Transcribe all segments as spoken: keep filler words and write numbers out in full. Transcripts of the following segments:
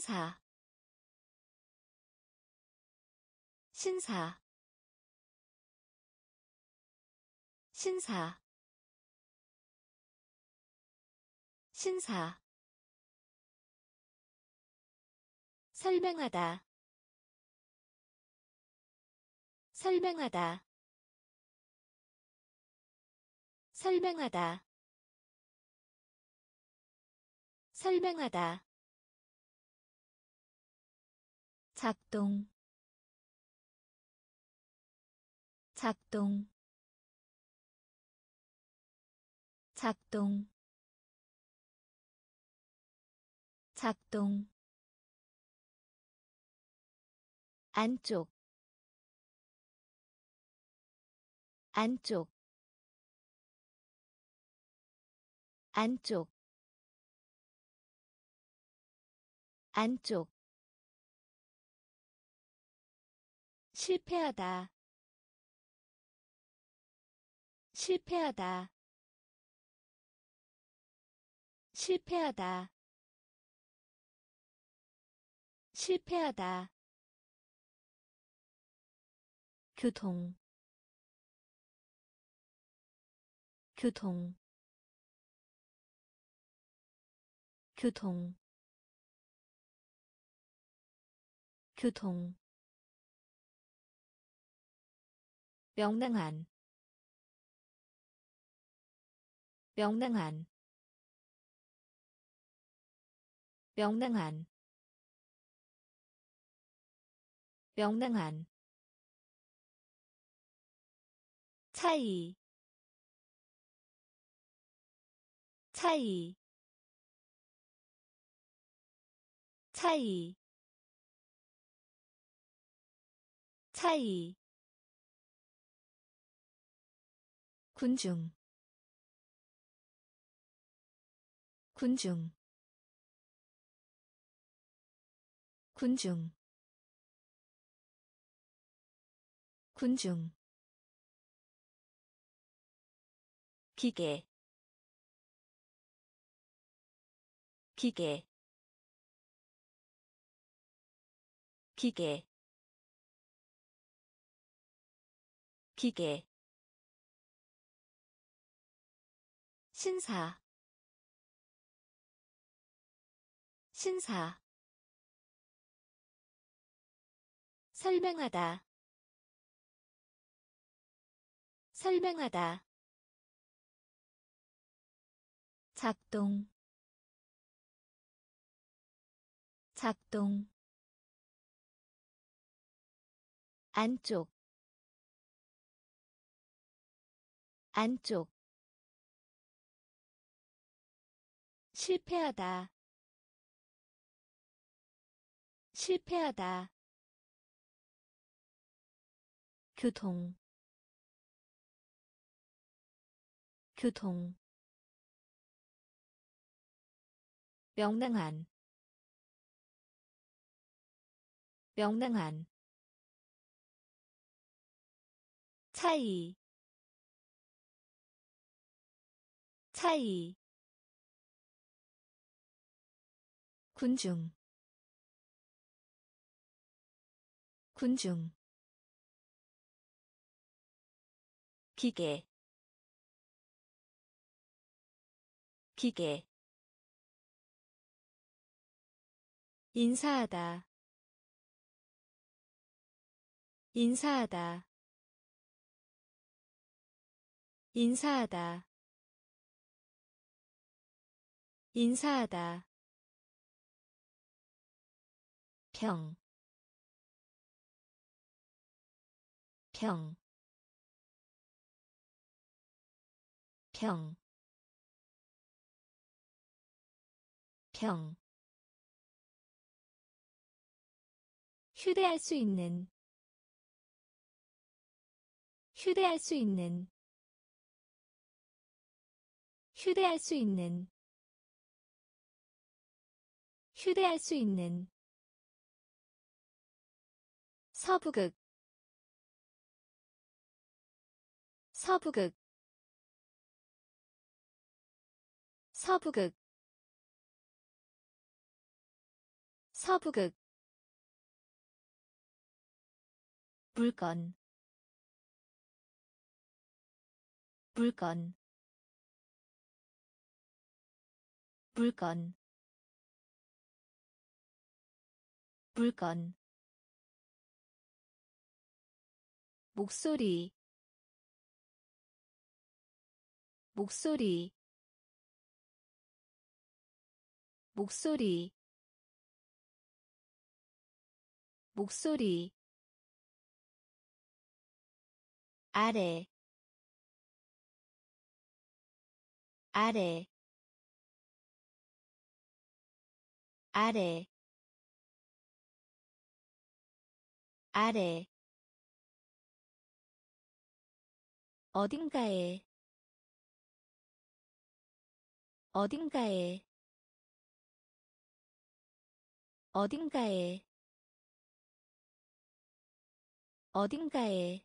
신사 신사 신사 신사 설명하다 설명하다 설명하다 설명하다 작동 작동 작동 작동 안쪽 안쪽 안쪽 안쪽 실패하다 실패하다 실패하다 실패하다 교통 교통 교통 교통 명랑한 명랑한 명랑한 명랑한 차이 차이 차이 차이 군중 군중 군중 군중 기계 기계 기계 기계 신사 신사 설명하다 설명하다 작동 작동 안쪽 안쪽 실패하다 실패하다 교통 교통 명랑한 명랑한 차이 차이 군중 군중 기계 기계 인사하다 인사하다 인사하다 인사하다 평, 평, 평, 평. 휴대할 수 있는 휴대할 수 있는 휴대할 수 있는 휴대할 수 있는 서부극 서부극 서부극 서부극 물건 물건 물건 물건 목소리 목소리 목소리 목소리 아래 아래 아래 아래 어딘가에 어딘가에 어딘가에 어딘가에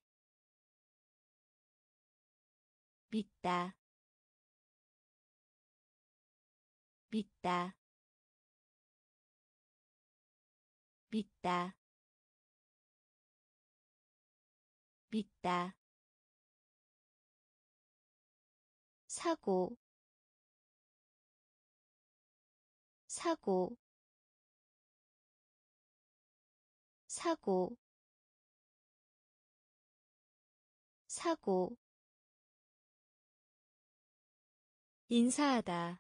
믿다 믿다 믿다 믿다 사고 사고 사고 사고 인사하다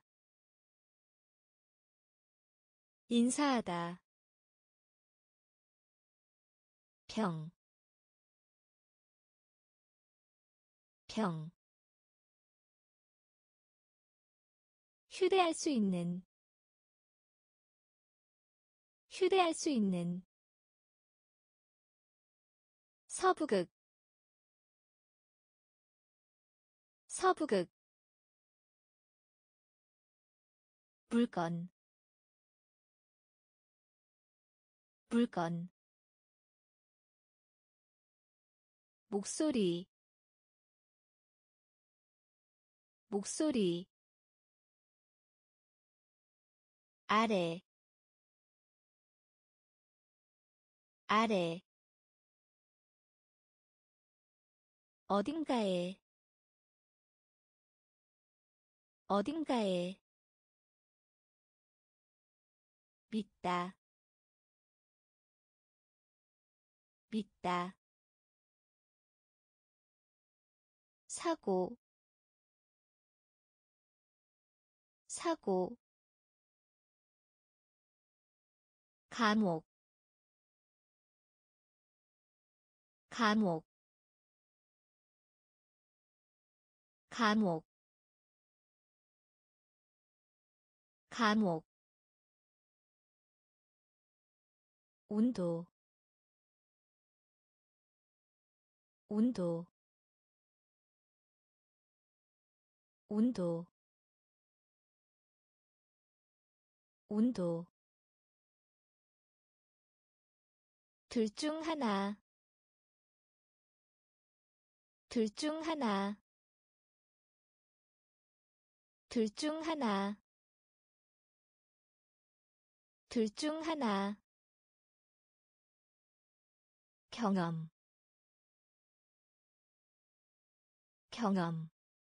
인사하다 평, 평 휴대할 수 있는 휴대할 수 있는 서부극 서부극 물건 물건 목소리 목소리 아래 아래 어딘가에 어딘가에 믿다 믿다 사고 사고 감옥 감옥 감옥 감옥 온도 온도 온도 온도 둘 중 하나 둘 중 하나 둘 중 하나 둘 중 하나 경험 경험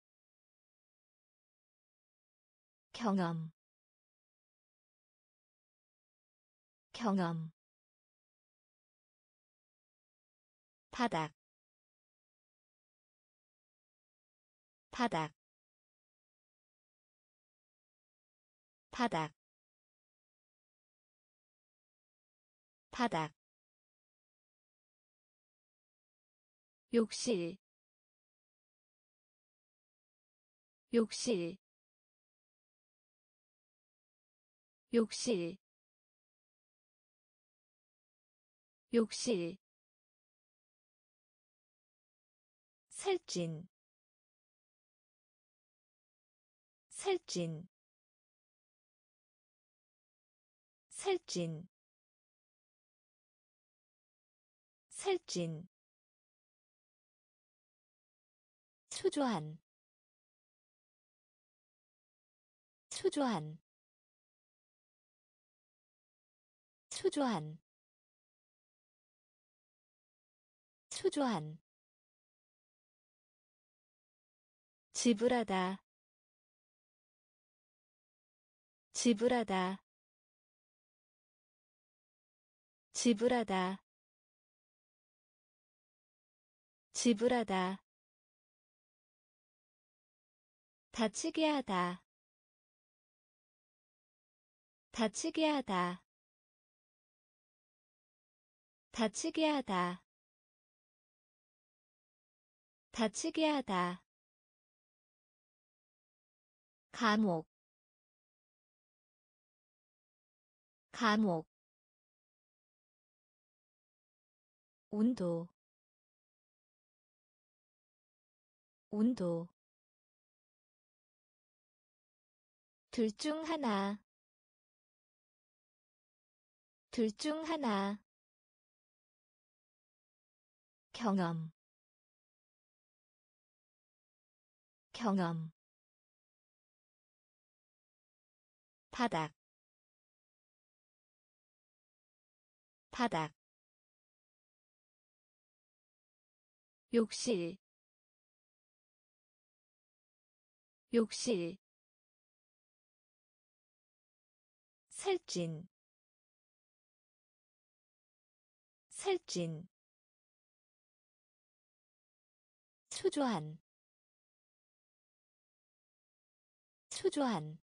경험 경험 바닥 바닥 바닥 바닥 욕실 욕실 욕실 욕실 살찐 살찐 살찐 살찐 초조한 초조한 초조한 초조한 지불하다 지불하다 지불하다 지불하다 다치게 하다 다치게 하다 다치게 하다 다치게 하다 감옥 감옥 온도 온도 둘 중 하나 둘 중 하나 경험 경험 바닥 바닥 욕실 욕실 살찐 살찐 초조한 초조한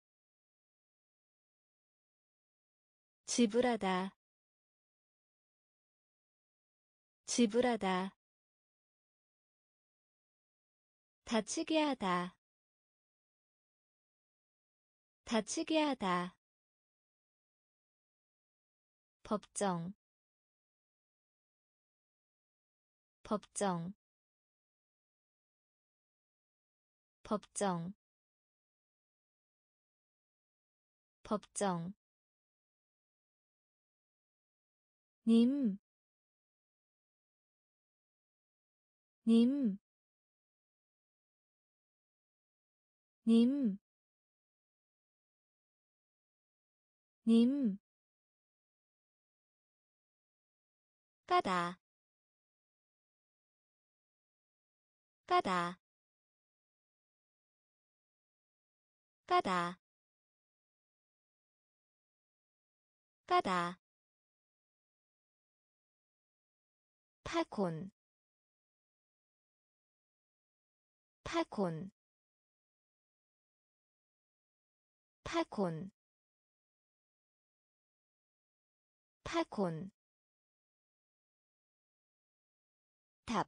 지불하다 지불하다 다치게 하다 다치게 하다 법정 법정 법정 법정 님, 님, 님, 님, 까다, 까다, 까다, 까다, 팝콘, 팝콘, 팝콘, 팝콘, 탑,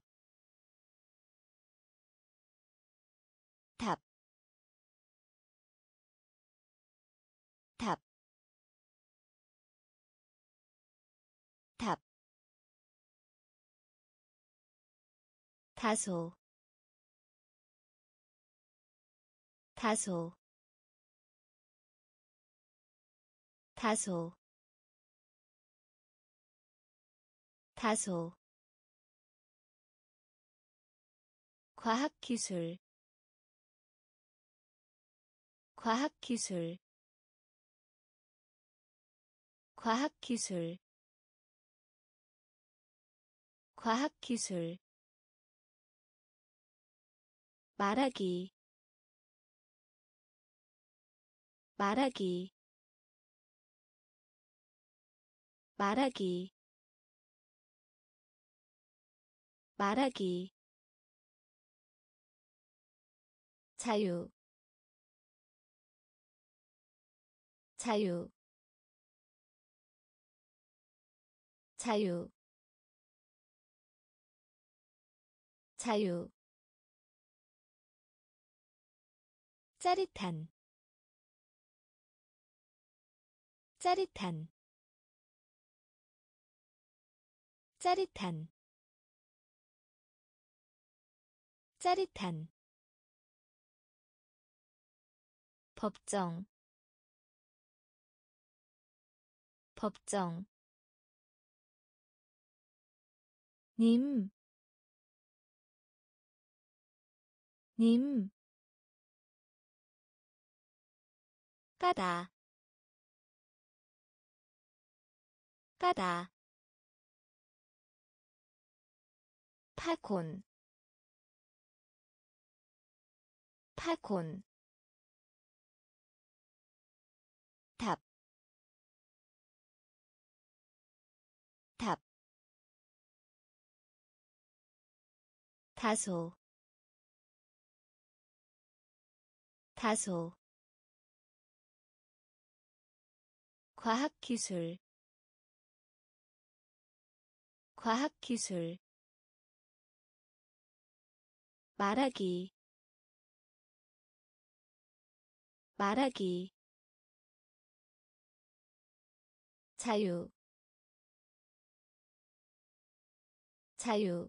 탑, 탑, 탑, 다소, 다소, 다소, 다소, 과학기술, 과학기술, 과학기술, 과학기술, 말하기, 말하기, 말하기, 말하기, 자유, 자유, 자유, 자유, 짜릿한, 짜릿한, 짜릿한, 짜릿한, 법정, 법정, 님, 님, 까다, 까다 팝콘 팝콘 답, 답 다소 다소 과학기술 과학기술 말하기 말하기 자유 자유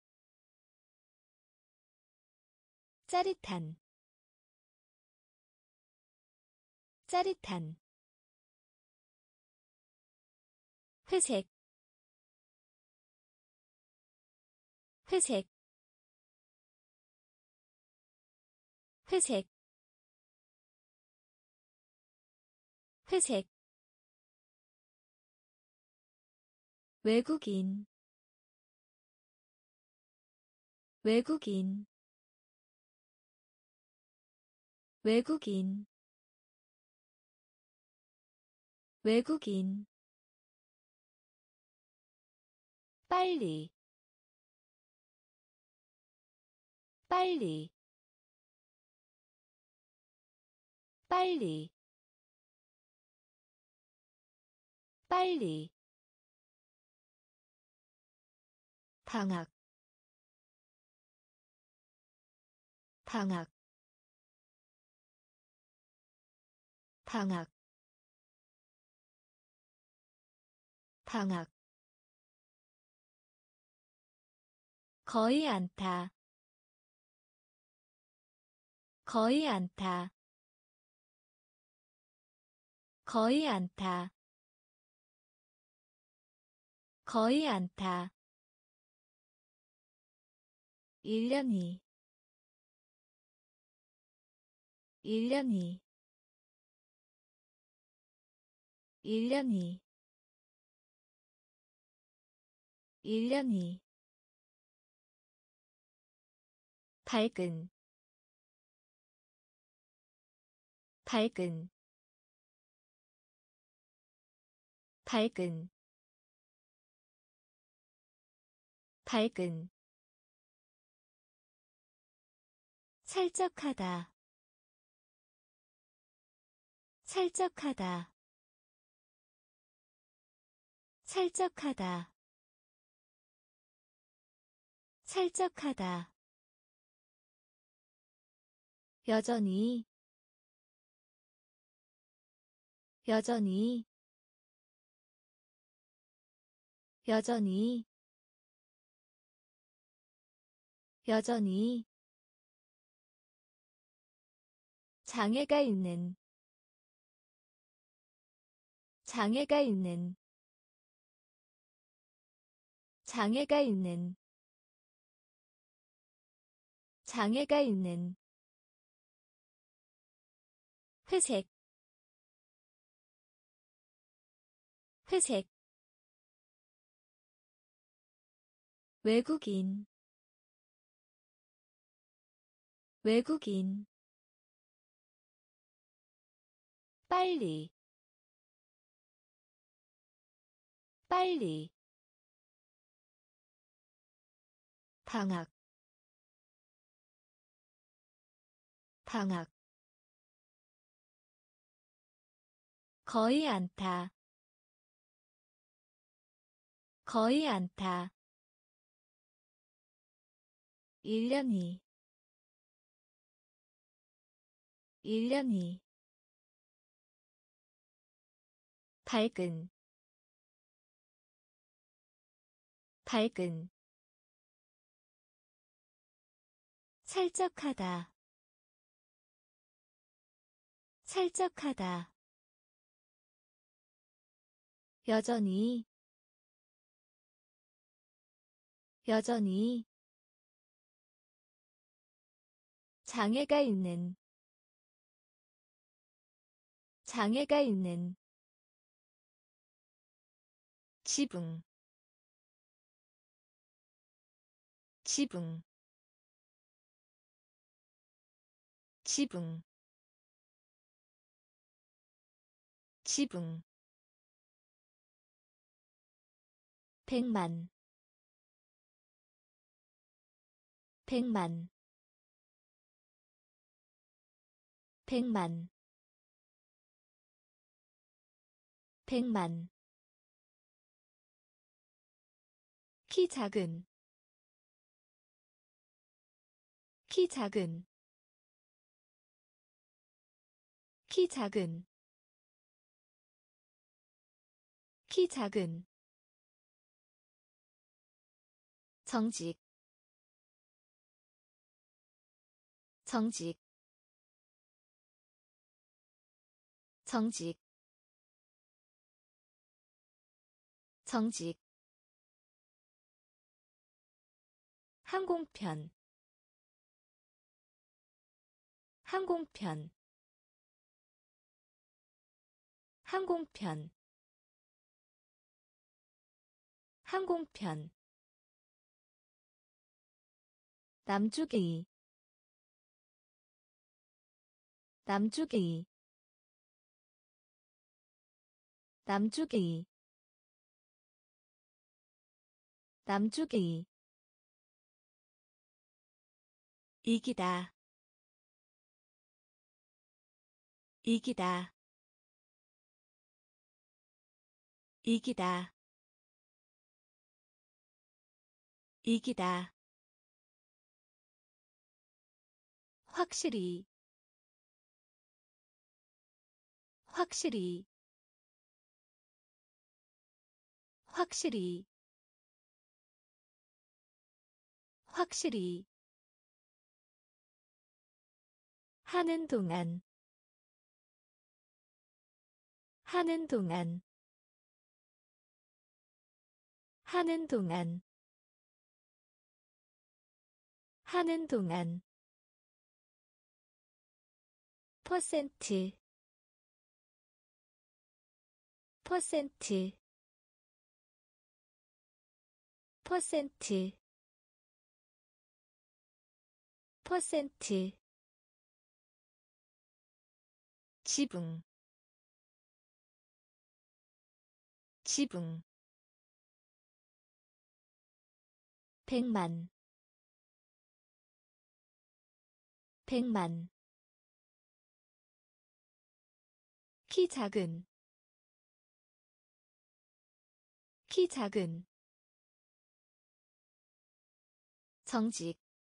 짜릿한 짜릿한 회색 회색 회색 회색 외국인 외국인 외국인 외국인 빨리 빨리 빨리 빨리 방학 방학 방학 방학 거의 않다 거의 않다 거의 않다 거의 않다 일 년이 일 년이 일 년이 일 년이 밝은 밝은 밝은 밝은 살짝하다 살짝하다 살짝하다 살짝하다 여전히 여전히 여전히 여전히 장애가 있는 장애가 있는 장애가 있는 장애가 있는 회색 회색 외국인 외국인 빨리 빨리 방학 방학 거의 않다 거의 않다 일 년이 일 년이 밝은 밝은 살짝하다 살짝하다 여전히 여전히 장애가 있는 장애가 있는 지붕 지붕 지붕 지붕 백만 백만 백만 백만 키 작은 키 작은 키 작은 키 작은 정직 정직 정직 정직 항공편 항공편 항공편 항공편 남주개이 남주개이 남주개이 남주개이 이기다 이기다 이기다 이기다 확실히 확실히 확실히 확실히 하는 동안 하는 동안 하는 동안 하는 동안 퍼센트 퍼센트 퍼센트 퍼센트 지붕 지붕 백만 백만 키 작은 키 작은 정직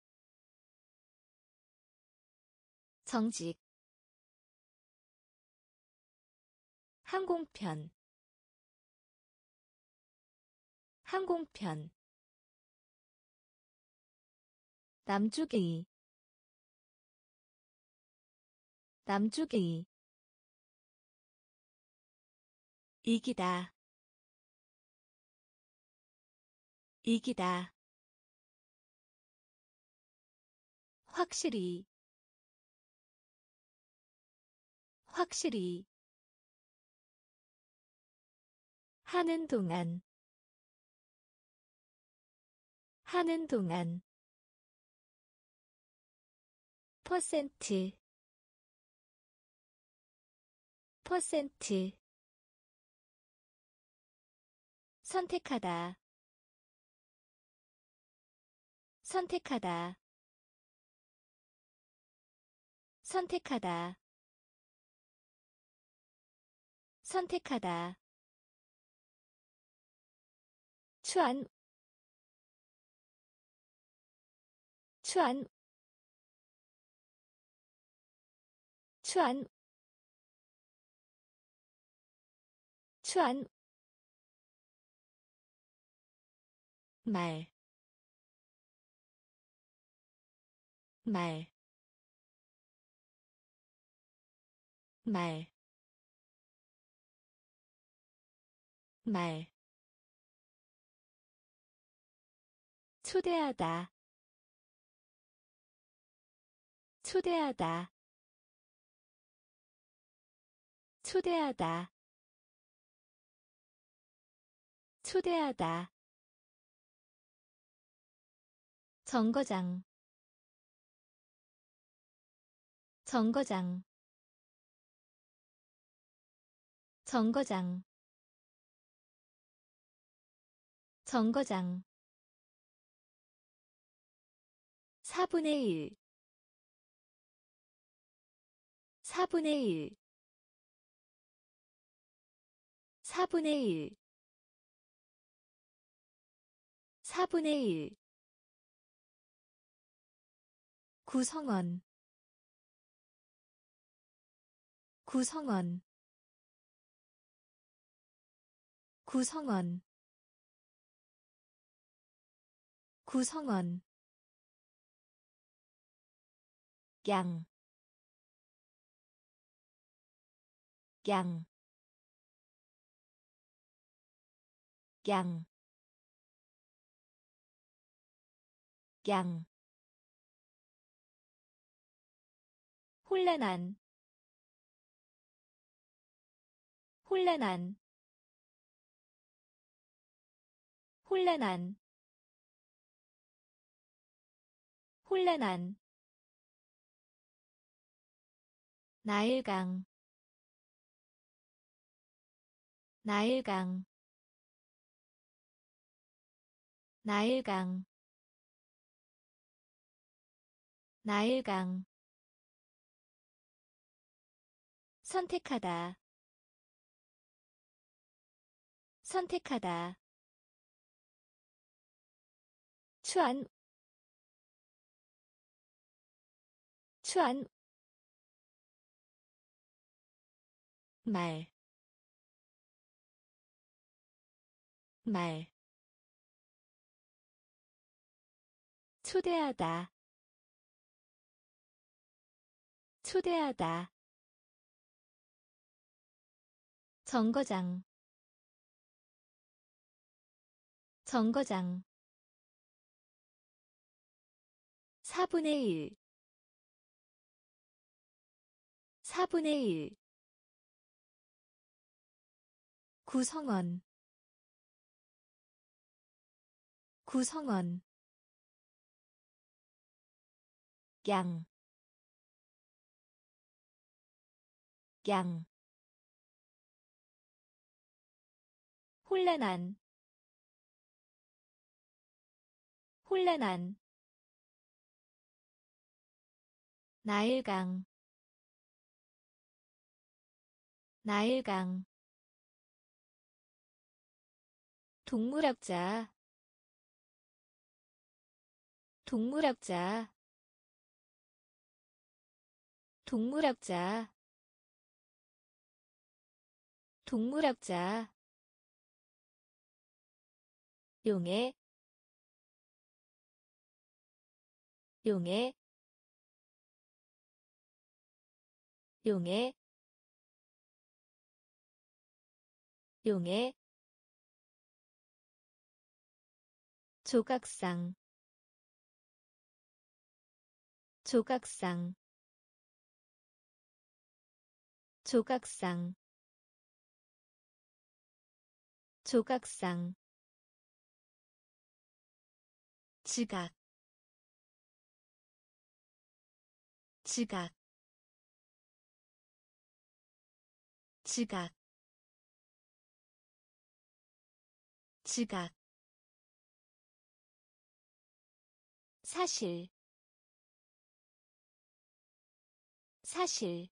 정직 항공편 항공편 남주개이 남주개이 이기다 이기다 확실히 확실히 하는 동안 하는 동안 퍼센트 퍼센트 선택하다 선택하다 선택하다 선택하다 추안 추안 추안 추안 말, 말, 말, 말. 초대하다, 초대하다, 초대하다, 초대하다 정거장 정거장 정거장 정거장 사분의 일 사분의 일 사분의 일 사분의 일 구성원 구성원 구성원 구성원 양, 양, 양, 양, 혼란한, 혼란한, 혼란한, 혼란한, 나일강, 나일강, 나일강, 나일강, 선택하다, 선택하다, 추안, 추안, 말, 말, 초대하다, 초대하다, 정거장, 정거장, 사분의 일, 사분의 일, 구성원, 구성원, 양, 양, 혼란한, 혼란한, 나일강, 나일강, 동물학자, 동물학자, 동물학자, 동물학자, 용해, 용해, 용해, 용해, 조각상, 조각상, 조각상, 조각상, 지각, 지각, 지각, 지각, 사실, 사실,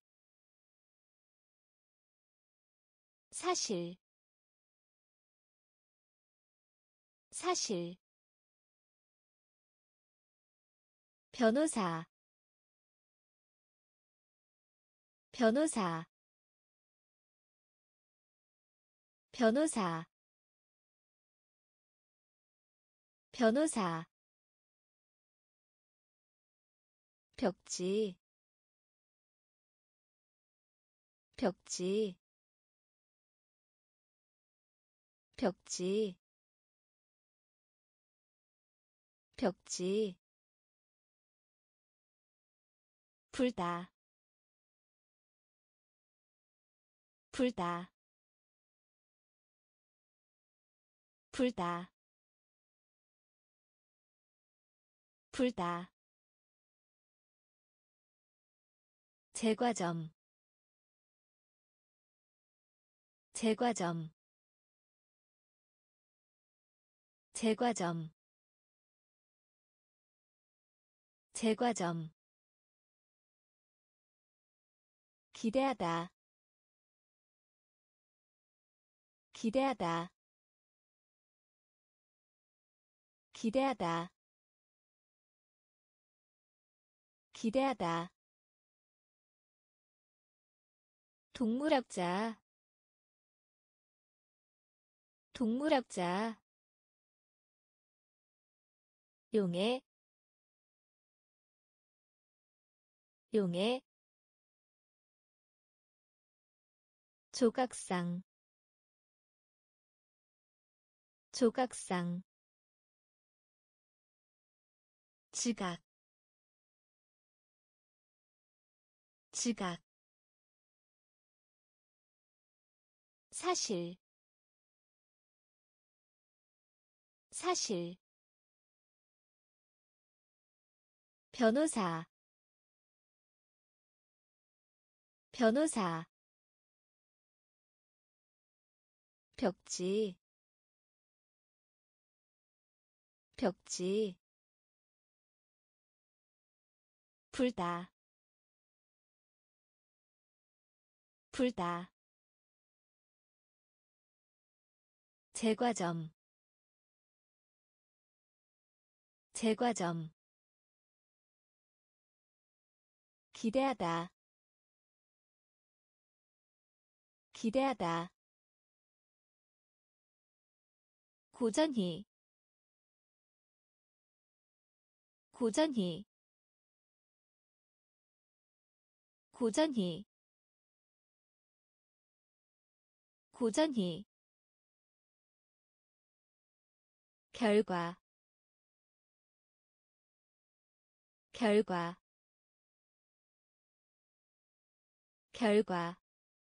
사실, 사실, 변호사, 변호사, 변호사, 변호사, 벽지, 벽지, 벽지, 벽지, 불다, 불다, 불다 불다 제과점 제과점 제과점 제과점 기대하다 기대하다 기대하다 기대하다 동물학자 동물학자 용해 용해 조각상 조각상 지각 지각 사실 사실 변호사 변호사 벽지 벽지 불다 불다 제과점 제과점 기대하다 기대하다 고전히 고전히 고전히 고전히 결과 결과 결과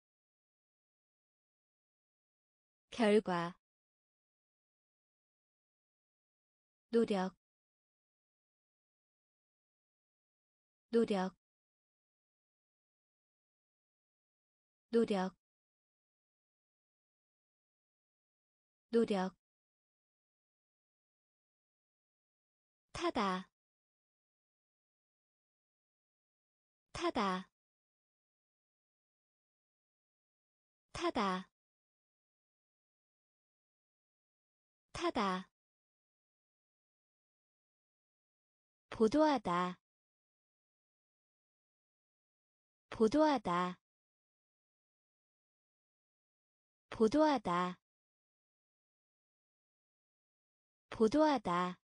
결과 노력 노력 노력 노력 타다 타다 타다 타다 보도하다 보도하다 보도하다 보도하다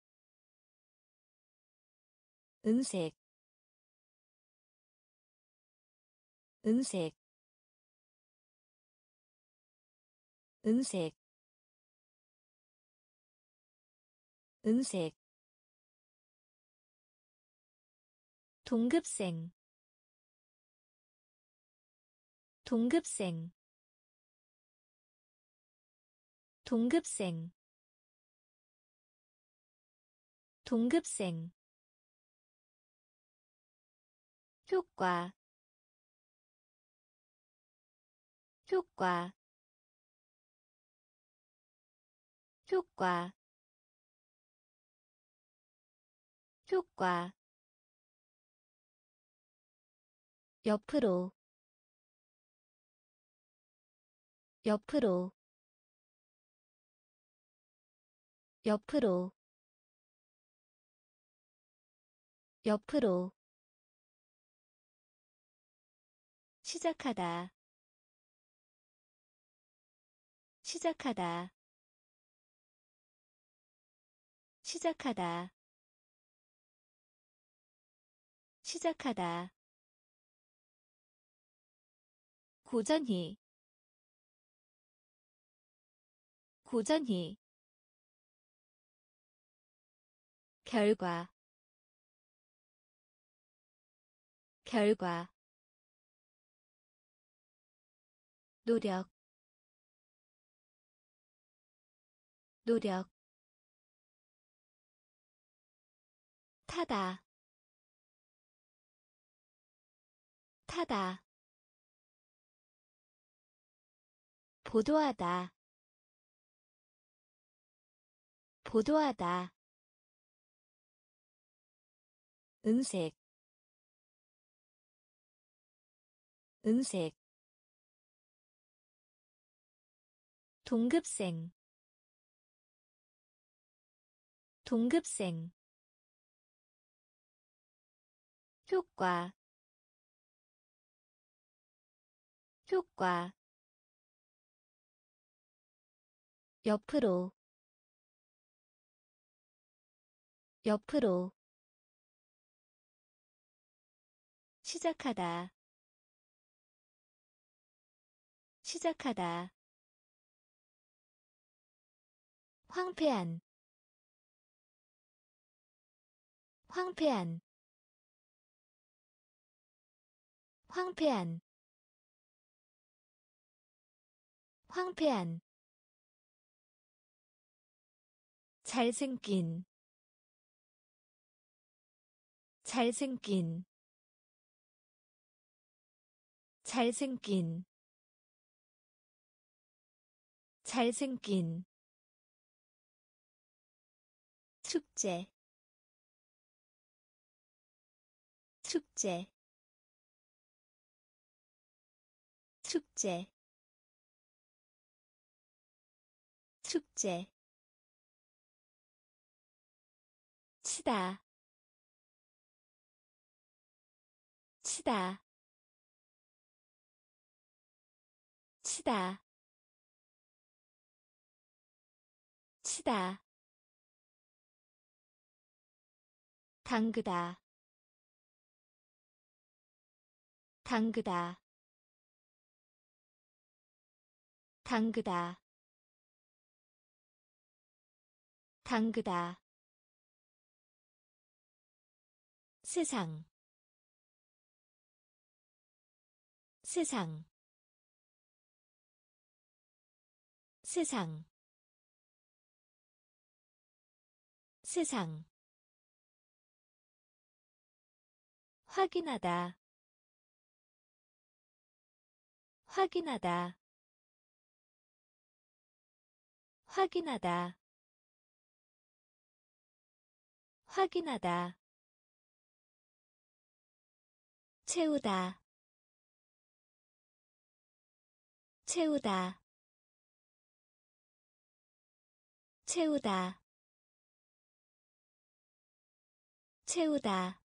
은색 은색 은색 은색 동급생 동급생 동급생 동급생 효과 효과 효과 효과 옆으로 옆으로 옆으로 옆으로 시작하다 시작하다 시작하다 시작하다 고전히 고전히 결과 결과 노력 노력 타다 타다 보도하다 보도하다 은색 은색 동급생 동급생 효과 효과 옆으로 옆으로 시작하다 시작하다 황폐한 황폐한 황폐한 황폐한 잘생긴 잘생긴 잘생긴 잘생긴 축제 축제 축제 축제 치다 치다 치다 치다 담그다 담그다 담그다 담그다 세상 세상 세상 세상 확인하다 확인하다 확인하다 확인하다 채우다 채우다 채우다 채우다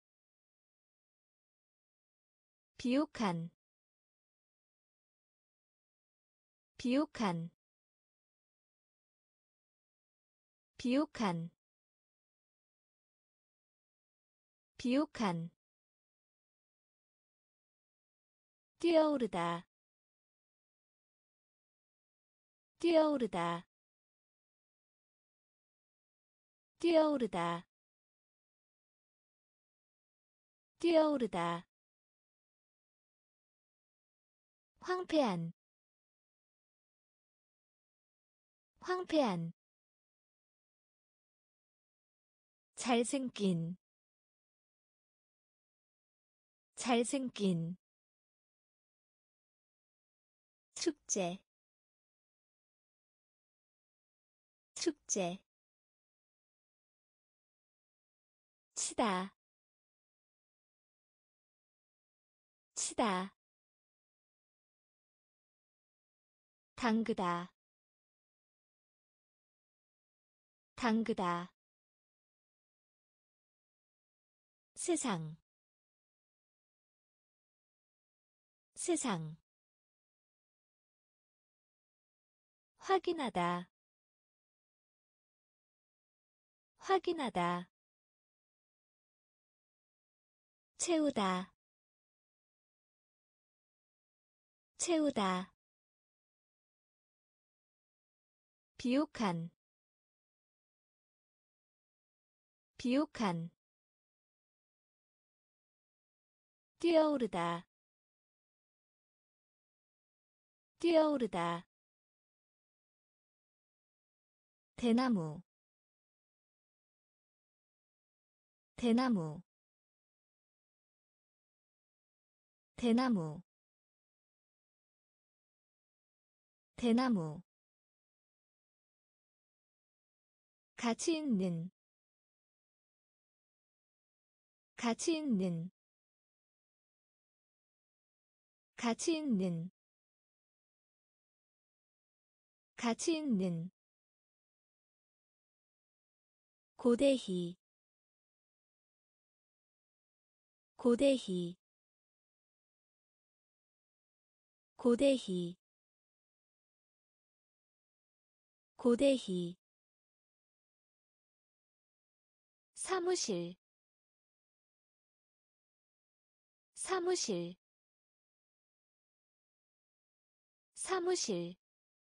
비옥한 비옥한 비옥한 비옥한 뛰어오르다 뛰어오르다 뛰어오르다 뛰어오르다 황폐한 황폐한 잘생긴 잘생긴 축제 축제 치다 치다 담그다 담그다 세상 세상 확인하다 확인하다 채우다 채우다 비옥한 비옥한 뛰어오르다 뛰어오르다 대나무 대나무 대나무 대나무 가치 있는 가치 있는 가치 있는 가치 있는 고대희 고대희 고대희 고대희 사무실 사무실 사무실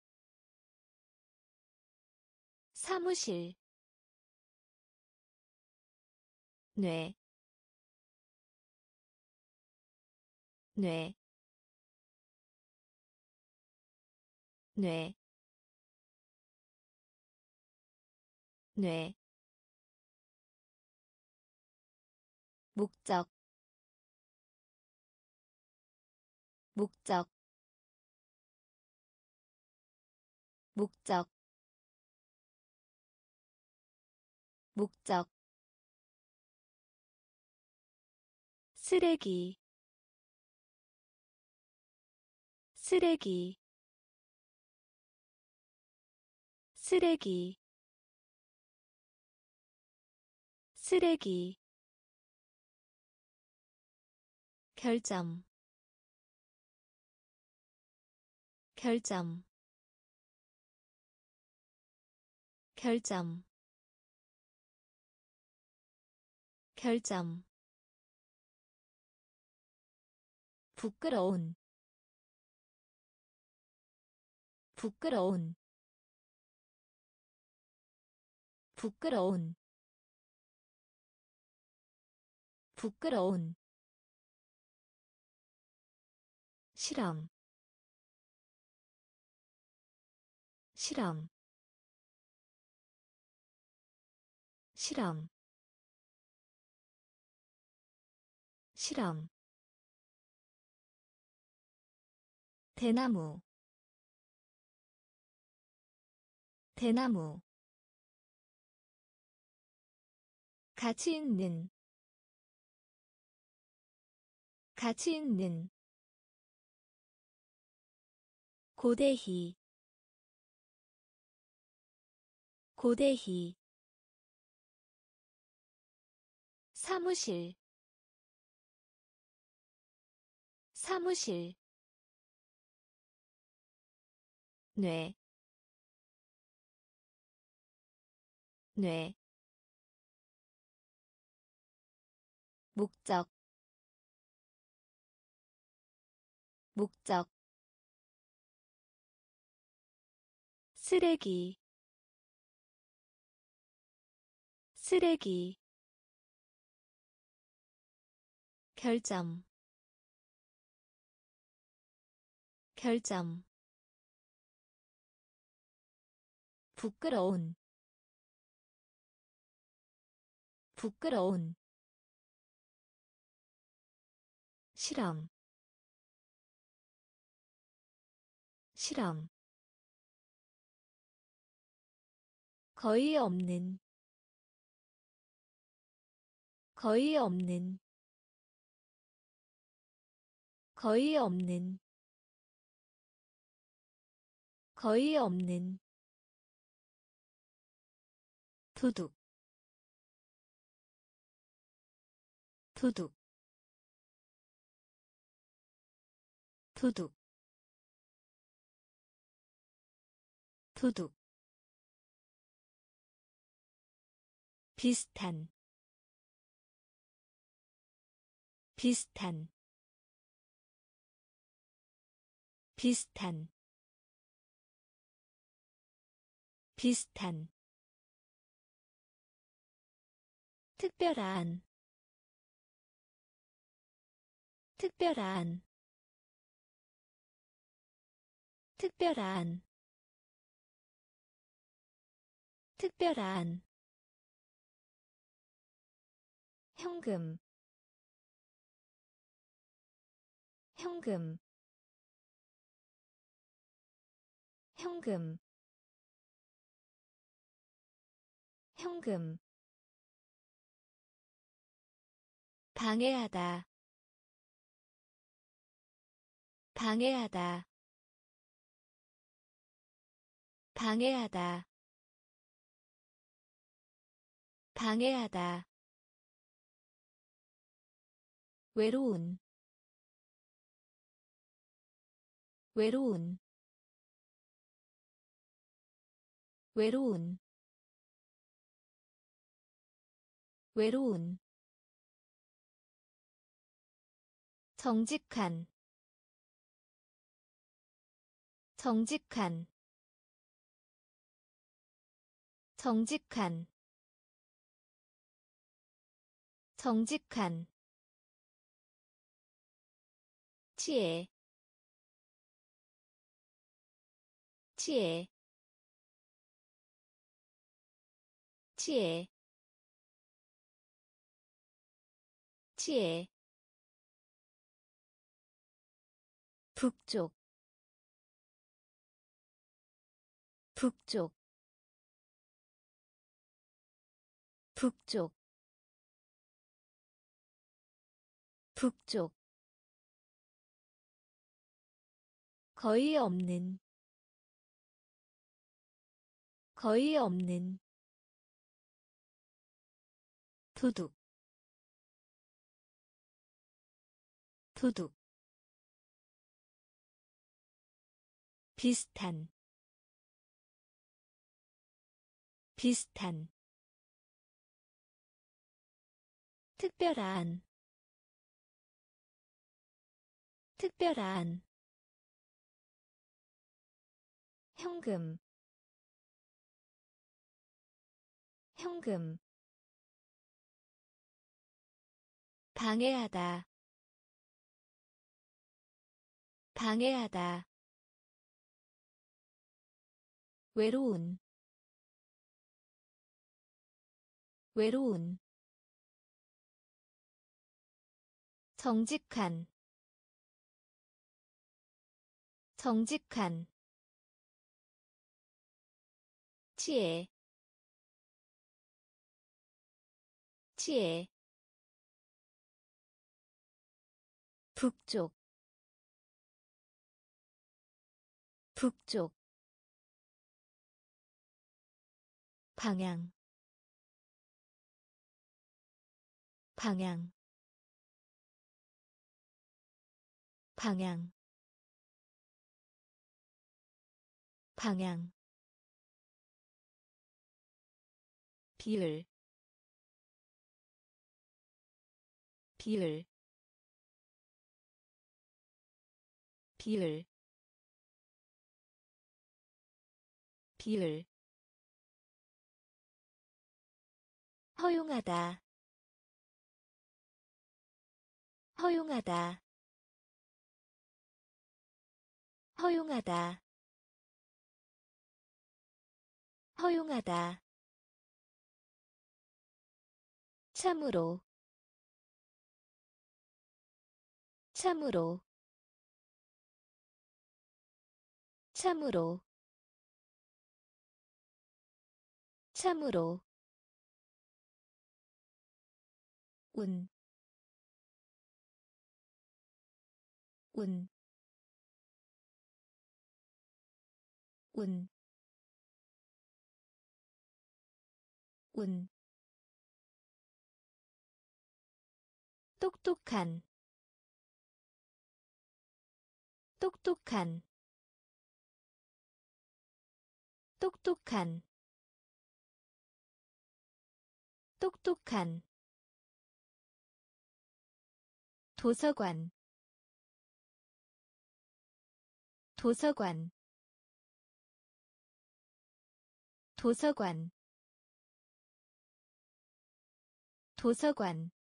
사무실 뇌, 뇌, 뇌, 뇌, 목적, 목적, 목적, 목적, 쓰레기, 쓰레기, 쓰레기, 쓰레기, 결점, 결점, 결점, 결점, 부끄러운, 부끄러운, 부끄러운, 부끄러운, 실험, 실험, 실험, 실험, 대나무, 대나무, 가치 있는, 가치 있는, 고대희, 고대희, 사무실, 사무실, 뇌, 뇌, 목적, 목적, 쓰레기, 쓰레기, 결점, 결점, 부끄러운, 부끄러운, 실험, 실험, 거의 없는, 거의 없는, 거의 없는, 거의 없는, 도둑, 도둑, 도둑, 도둑, 비슷한, 비슷한, 비슷한, 비슷한, 특별한, 특별한, 특별한, 특별한 현금 현금 현금 현금 방해하다 방해하다 방해하다 방해하다 외로운 외로운 외로운 외로운 정직한 정직한 정직한 정직한 치에 치에 치에 치에 북쪽 북쪽 북쪽 북쪽 거의 없는 거의 없는 도둑 도둑 비슷한 비슷한 특별한 특별한 현금 현금 방해하다 방해하다 외로운 외로운 정직한 정직한 치에 치에 북쪽 북쪽 방향 방향 방향 방향 비율 비율 비율 비율 허용하다 허용하다 허용하다 허용하다 참으로 참으로 참으로 참으로 운, 운, 운, 운, 똑똑한, 똑똑한, 똑똑한, 똑똑한, 도서관, 도서관, 도서관, 도서관,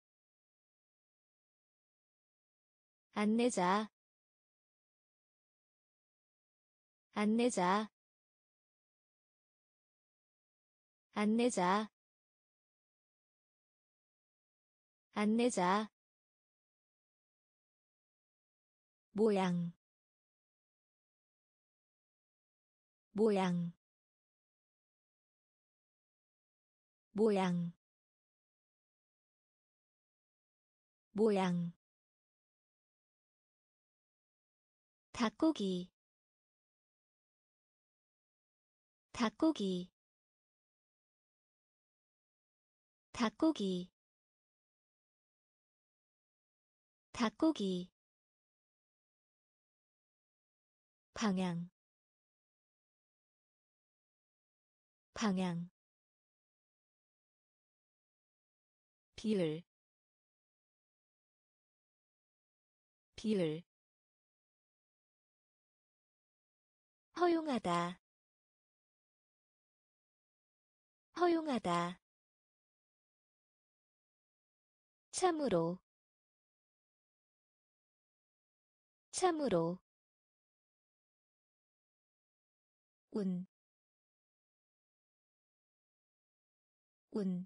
안내자, 안내자, 안내자 안내자 모양 모양 모양 모양 닭고기 닭고기 닭고기 닭고기 방향 방향 비율 비율 허용하다 허용하다 참으로 참으로 운, 운,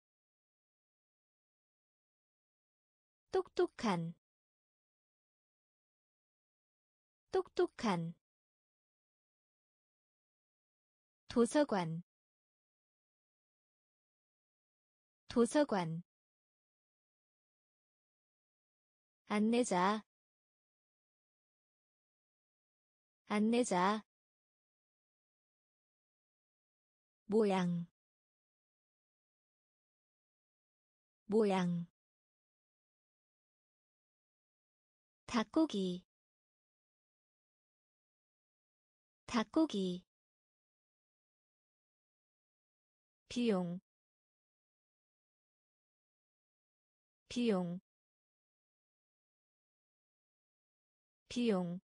똑똑한, 똑똑한, 도서관, 도서관, 안내자, 안내자, 모양, 모양, 닭고기, 닭고기, 비용, 비용, 비용,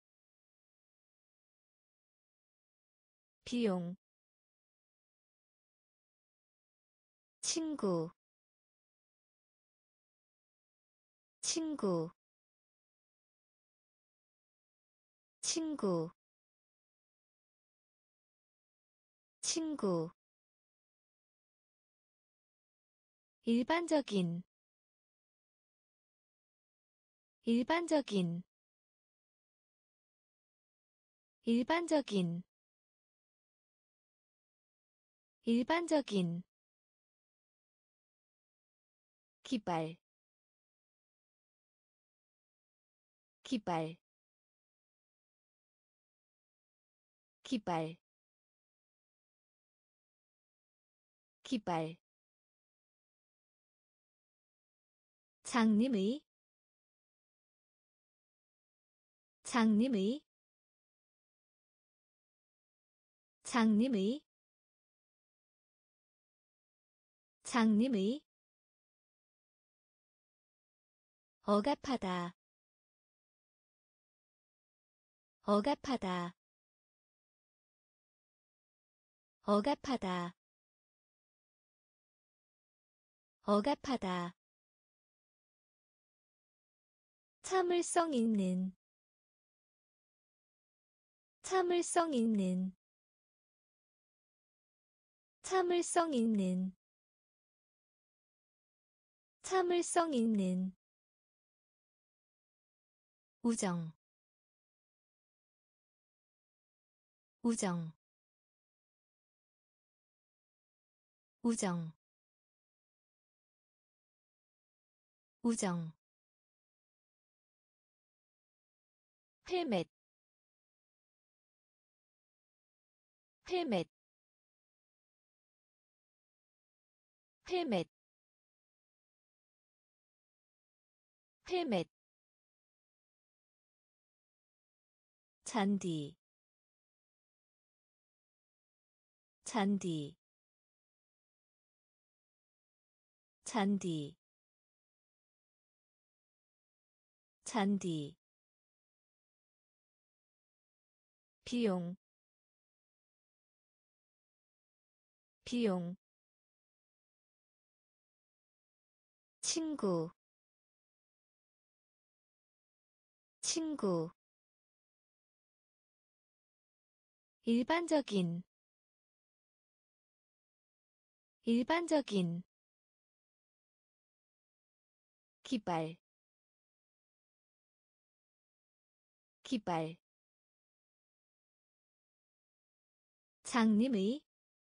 비용, 친구, 친구, 친구, 친구, 일반적인, 일반적인, 일반적인, 일반적인, 기발, 기발, 기발, 기발, 장님의, 장님의, 장님의, 장님의, 억압하다, 억압하다, 억압하다, 억압하다, 참을성 있는, 참을성 있는, 참을성 있는, 참을성 있는, 우정, 우정, 우정, 우정, 헬멧, 헬멧, 헬멧, 헬멧, 잔디, 잔디, 잔디, 잔디, 비용, 비용, 친구, 친구, 일반적인, 일반적인 기발 기발 장님의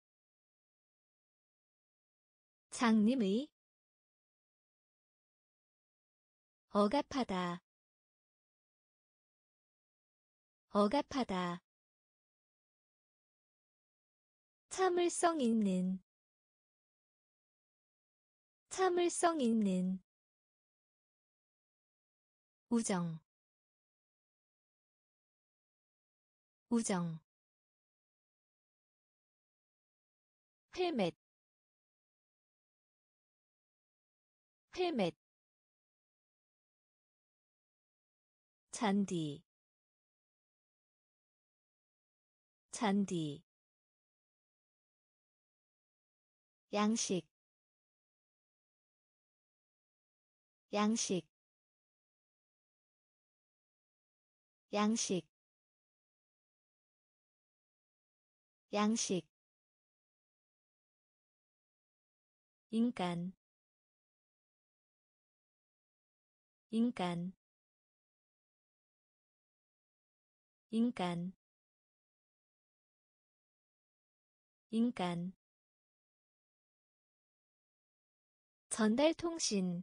장님의 억압하다 억압하다 참을성 있는 참을성 있는 우정 우정 헬멧 헬멧 잔디 잔디 양식 양식 양식 양식 인간 인간 인간 인간 전달통신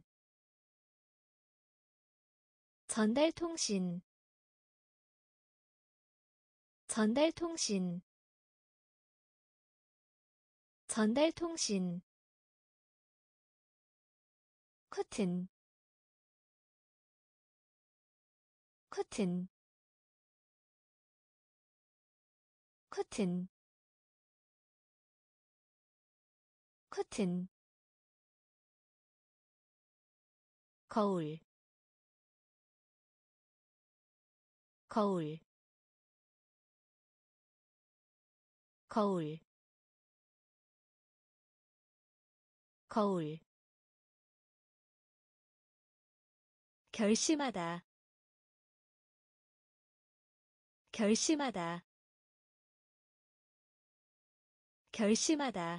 전달통신 전달통신 전달통신 커튼 커튼 커튼 커튼 거울 거울 거울 거울 결심하다 결심하다 결심하다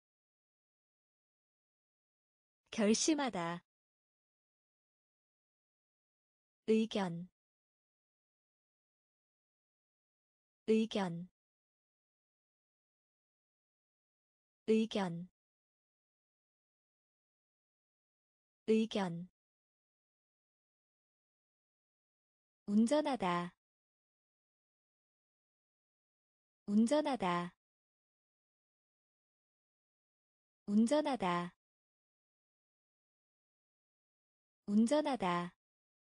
결심하다 의견 의견 의견 의견 운전하다 운전하다 운전하다 운전하다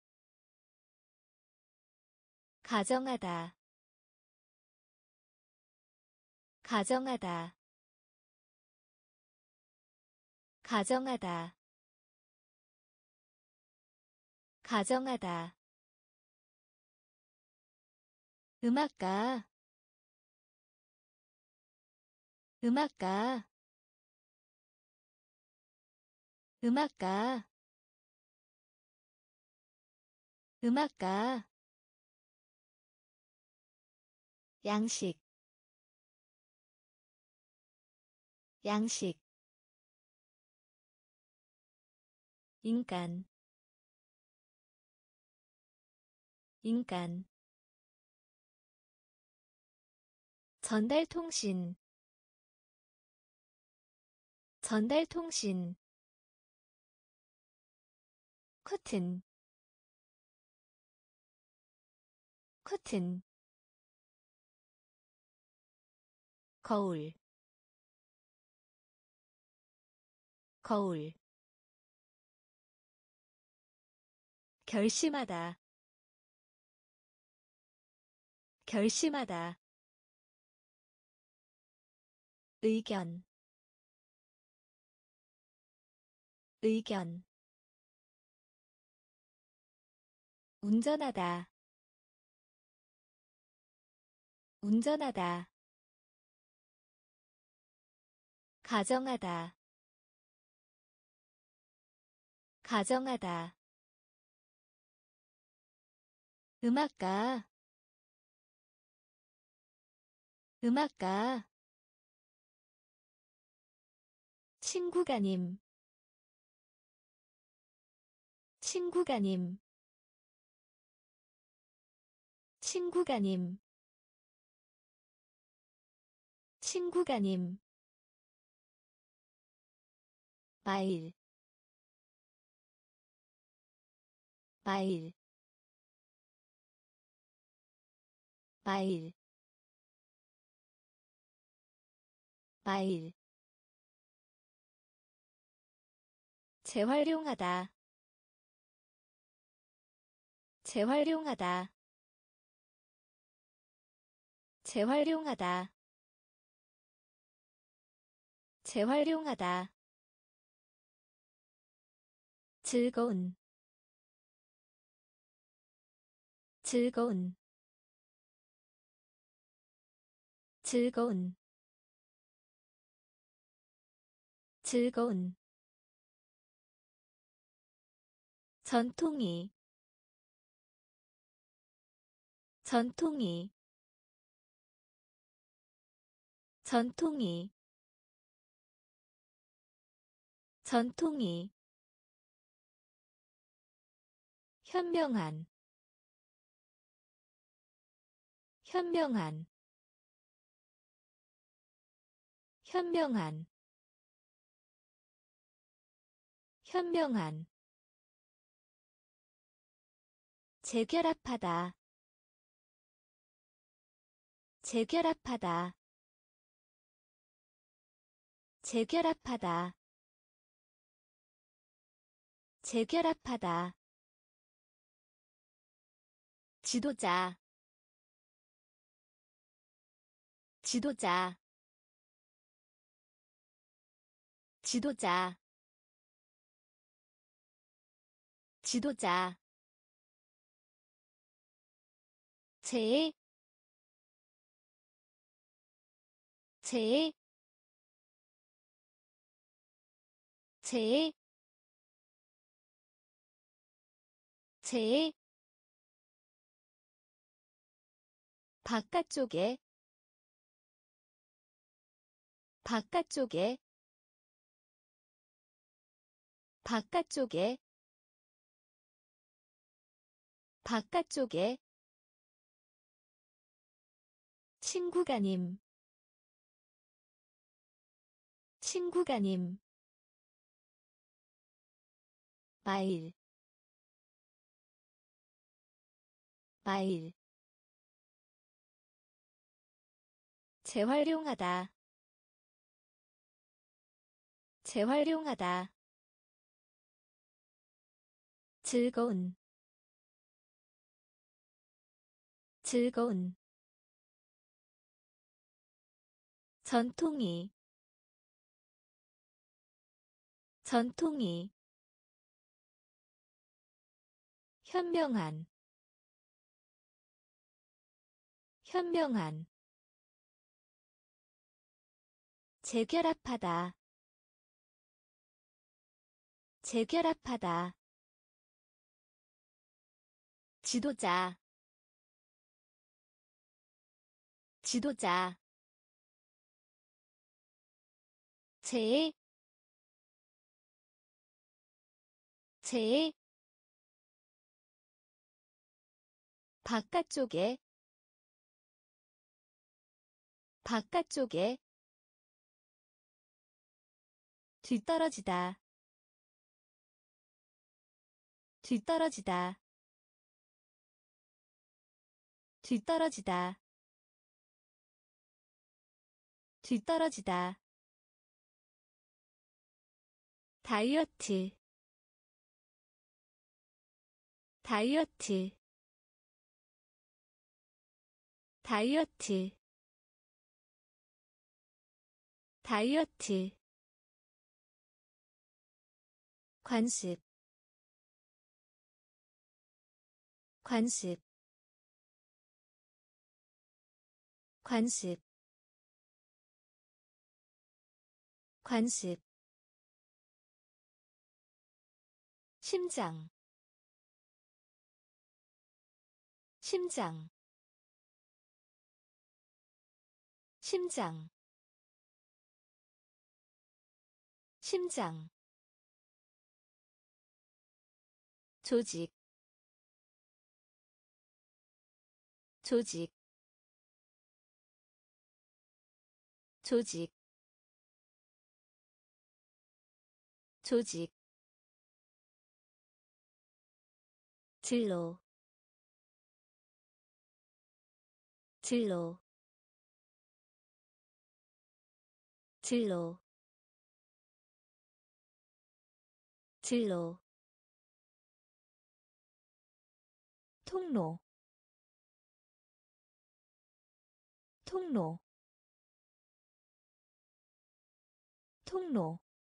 가정하다 가정하다 가정하다 가정하다 음악가 음악가 음악가 음악가 양식 양식 인간 인간 전달통신 전달통신 커튼 커튼 거울 거울 결심하다 결심하다 의견 의견 운전하다 운전하다 가정하다 가정하다 음악가 음악가 친구가님, 친구가님, 친구가님, 친구가님. 마일, 마일, 마일, 마일. 재활용하다, 재활용하다, 재활용하다, 재활용하다. 즐거운, 즐거운, 즐거운, 즐거운. 전통이, 전통이, 전통이, 전통이. 현명한, 현명한, 현명한, 현명한. 재결합하다, 재결합하다, 재결합하다, 재결합하다. 지도자, 지도자, 지도자, 지도자. 제, 제, 제, 제. 바깥쪽에, 바깥쪽에, 바깥쪽에, 바깥쪽에. 친구가님, 친구가님. 마일, 마일. 재활용하다, 재활용하다. 즐거운, 즐거운. 전통이, 전통이. 현명한, 현명한. 재결합하다, 재결합하다. 지도자, 지도자. 제, 제. 바깥쪽에, 바깥쪽에. 뒤떨어지다, 뒤떨어지다, 뒤떨어지다, 뒤떨어지다. 다이어트, 다이어트, 다이어트, 다이어트. 관습, 관습, 관습, 관습. 심장, 심장, 심장, 심장 조직 조직 조직 조직 진로 진로 진로 진로 통로 통로 통로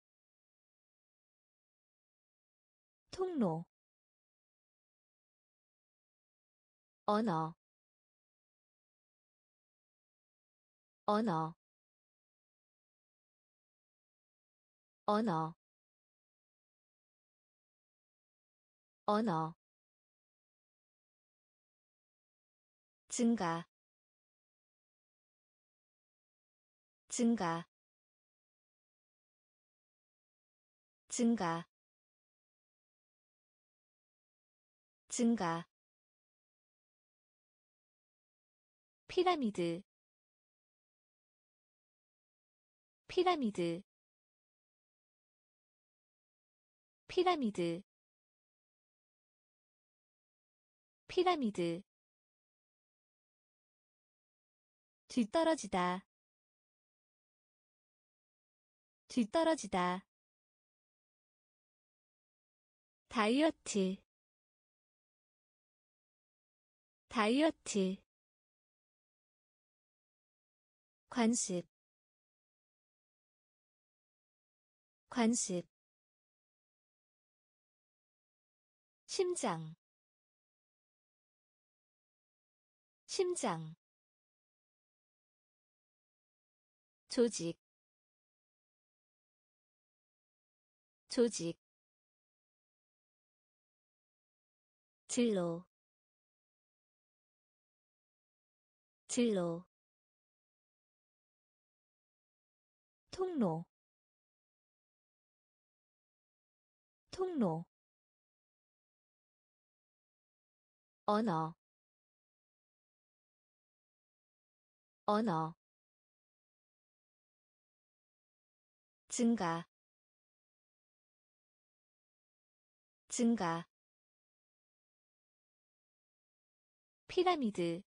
통로 언어 언어 언어 언어 증가 증가 증가 증가 피라미드 피라미드 피라미드 피라미드 뒤떨어지다 뒤떨어지다 다이어트 다이어트 관습 관습 심장 심장 조직 조직 진로 진로 통로 통로 언어 언어 증가 증가 피라미드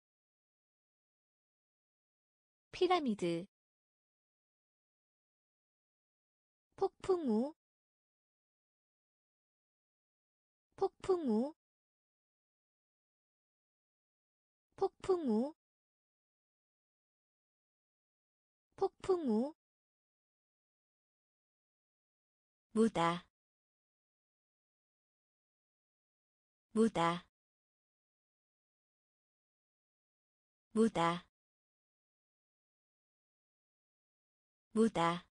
피라미드 폭풍우 폭풍우 폭풍우 폭풍우 무다 무다 무다 무다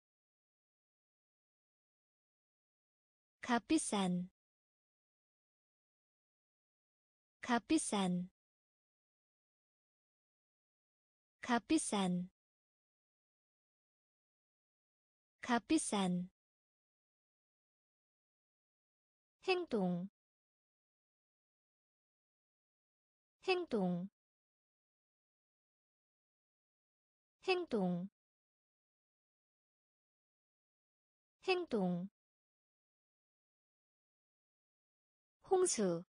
값비싼 값비싼 값비싼 값비싼 행동 행동 행동 행동 홍수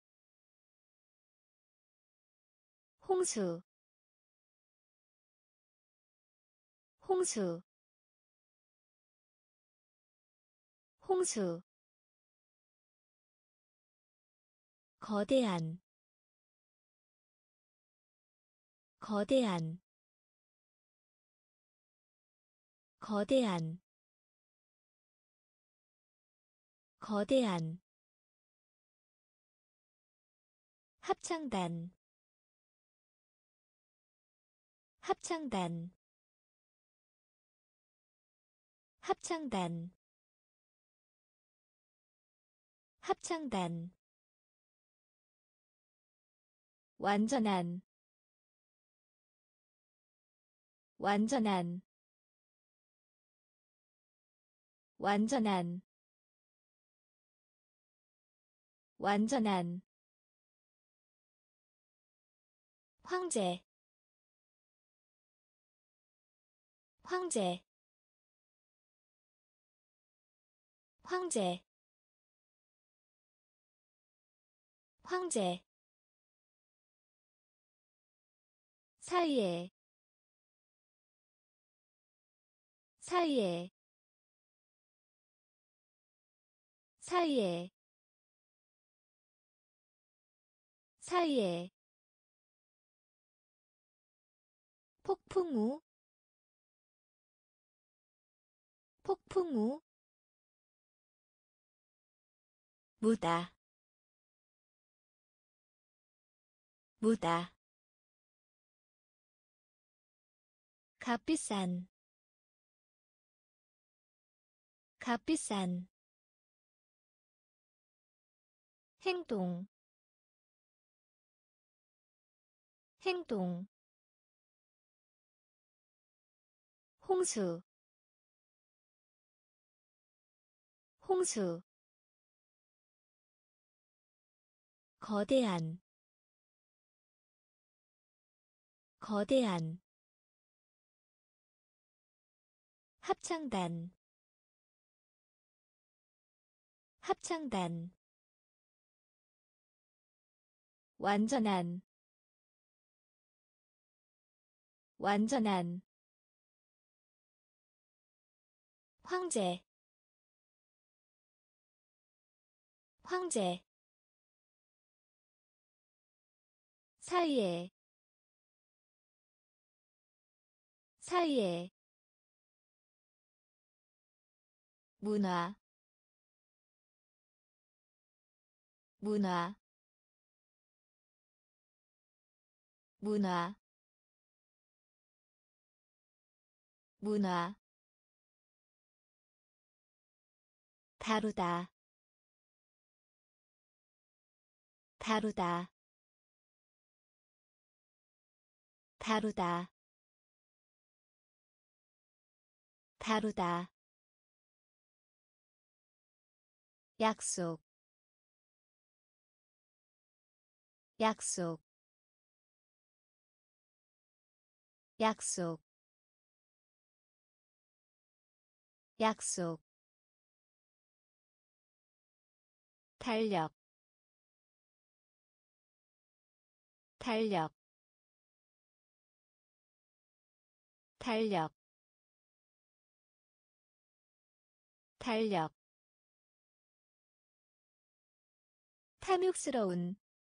홍수 홍수 홍수 거대한 거대한 거대한 거대한 합창단 합창단 합창단 합창단 완전한 완전한 완전한 완전한 황제 황제 황제 황제 사이에 사이에 사이에 사이에 폭풍우 폭풍우 무다 무다 값비싼 값비싼 행동 행동 홍수 홍수 거대한 거대한 합창단 합창단 완전한 완전한 황제 황제 사이에 사이에 문화 문화 문화 문화 다루다 다루다 다루다 다루다 약속 약속 약속 약속 달력 달력 달력 달력 탐욕스러운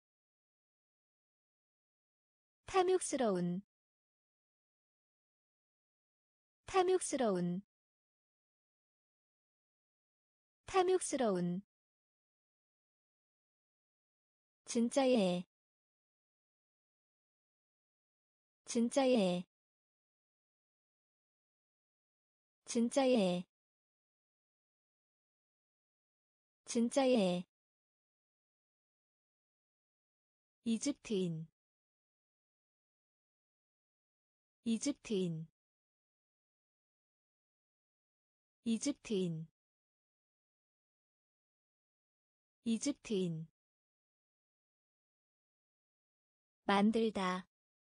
탐욕스러운 탐욕스러운 탐욕스러운 진짜예 진짜예 진짜예 진짜예 이집트인 이집트인 이집트인 이집트인 만들다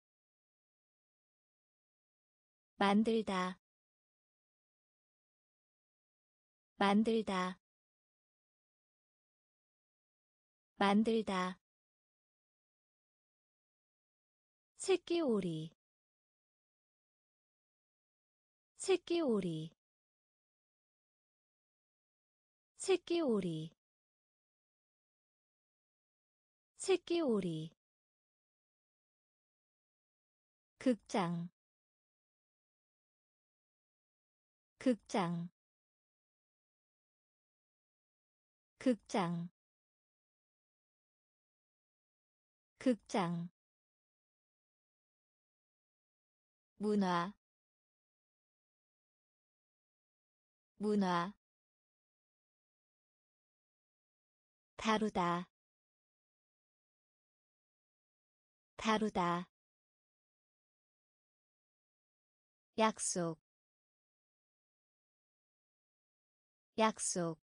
만들다 만들다 만들다 새끼오리 새끼오리 새끼오리 새끼오리 극장 극장 극장 극장 문화 문화 다루다 다루다 약속 약속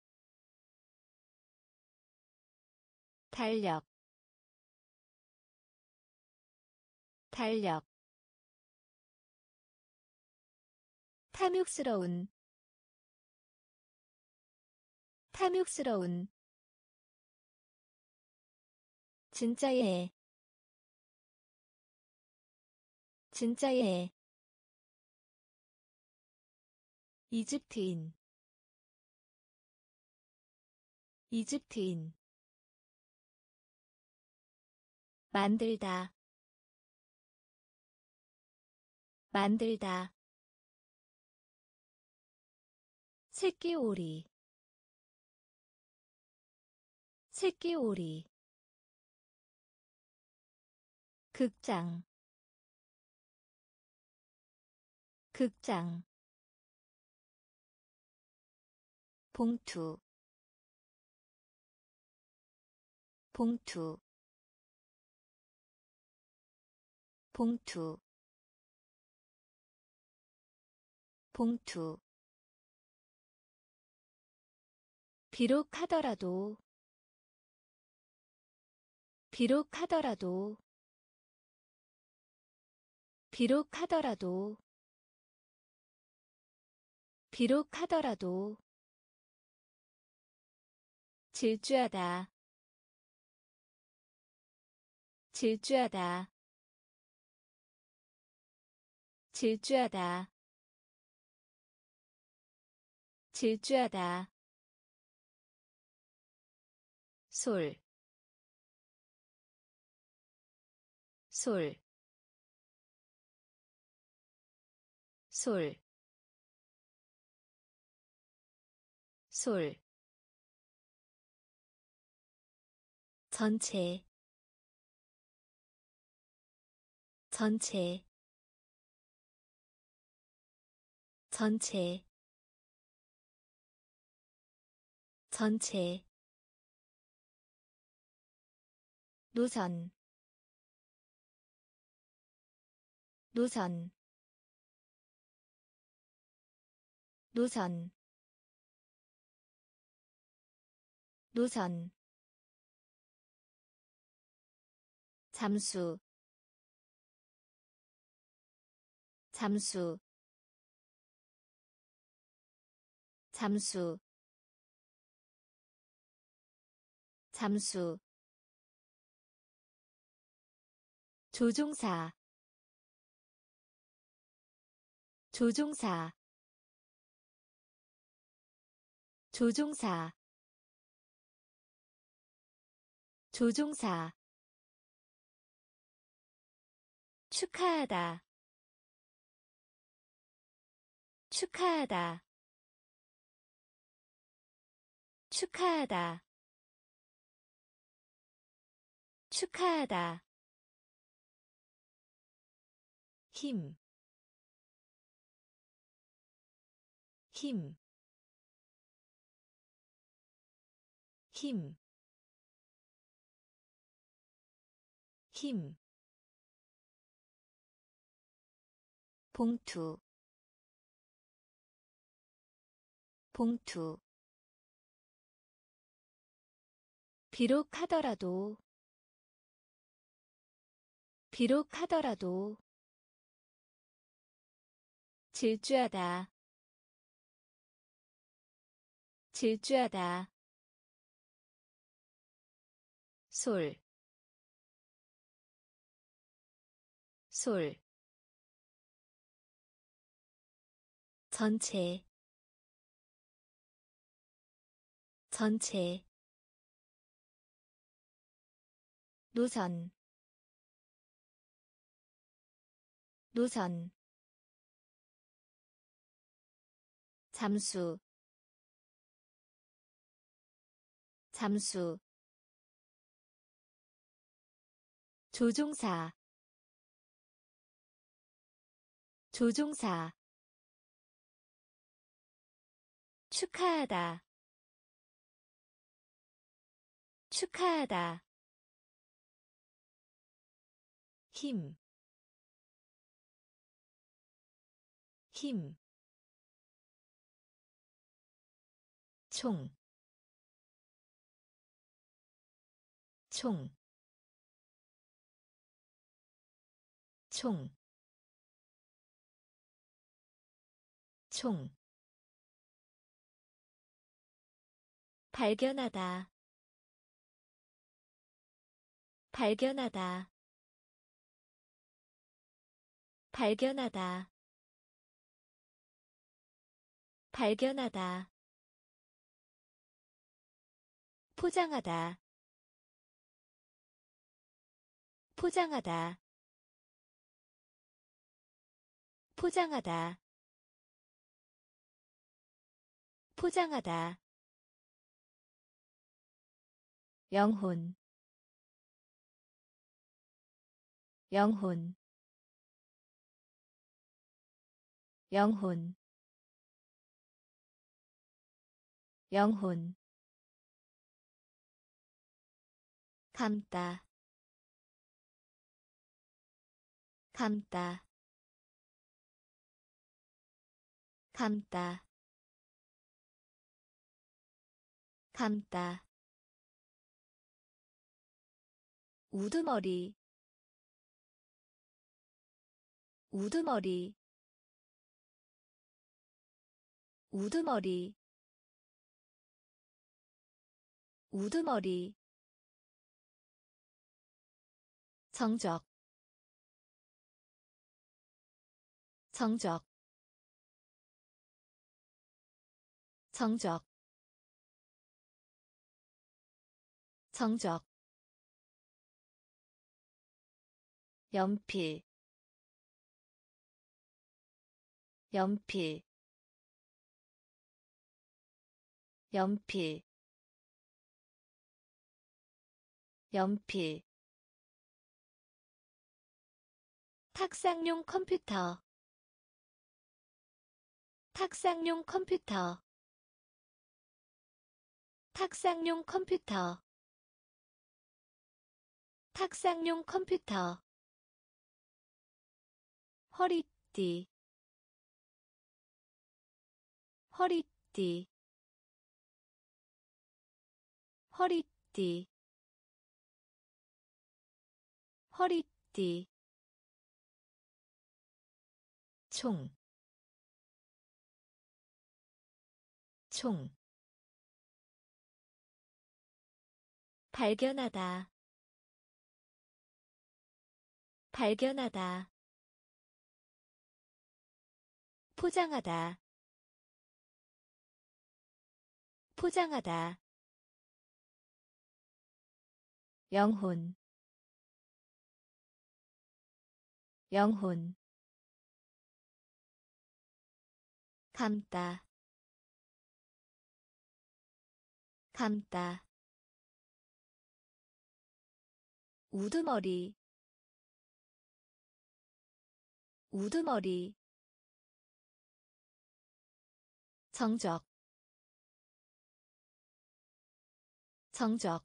달력 달력 탐욕스러운 탐욕스러운 진짜예 진짜예 이집트인 이집트인 만들다 만들다 새끼오리 새끼오리 극장 극장 봉투 봉투 봉투 봉투 비록 하더라도 비록 하더라도 비록 하더라도 비록 하더라도 질주하다 질주하다 질주하다 질주하다 솔, 솔, 솔, 솔 전체 전체 전체 전체 노선 노선 노선 노선 잠수 잠수 잠수 잠수 조종사 조종사 조종사 조종사 축하하다 축하하다 축하하다 축하하다 힘, 힘, 힘, 힘, 봉투, 봉투, 비록 하더라도, 비록 하더라도, 질주하다, 질주하다, 솔, 솔, 전체, 전체, 노선, 노선, 잠수, 잠수, 조종사, 조종사, 축하하다, 축하하다, 힘, 힘, 총, 총, 총, 총. 발견하다, 발견하다, 발견하다, 발견하다. 포장하다, 포장하다, 포장하다, 포장하다. 영혼, 영혼, 영혼, 영혼. 감다, 감다, 감다, 감다. 우두머리, 우두머리, 우두머리, 우두머리. 정적, 정적, 정적, 정적. 연필, 연필, 연필, 연필. 탁상용 컴퓨터, 탁상용 컴퓨터, 탁상용 컴퓨터, 탁상용 컴퓨터. 허리띠, 허리띠, 허리띠, 허리띠. 총, 총. 발견하다, 발견하다. 포장하다, 포장하다. 영혼, 영혼. 감다, 감다. 우두머리, 우두머리. 정적, 정적.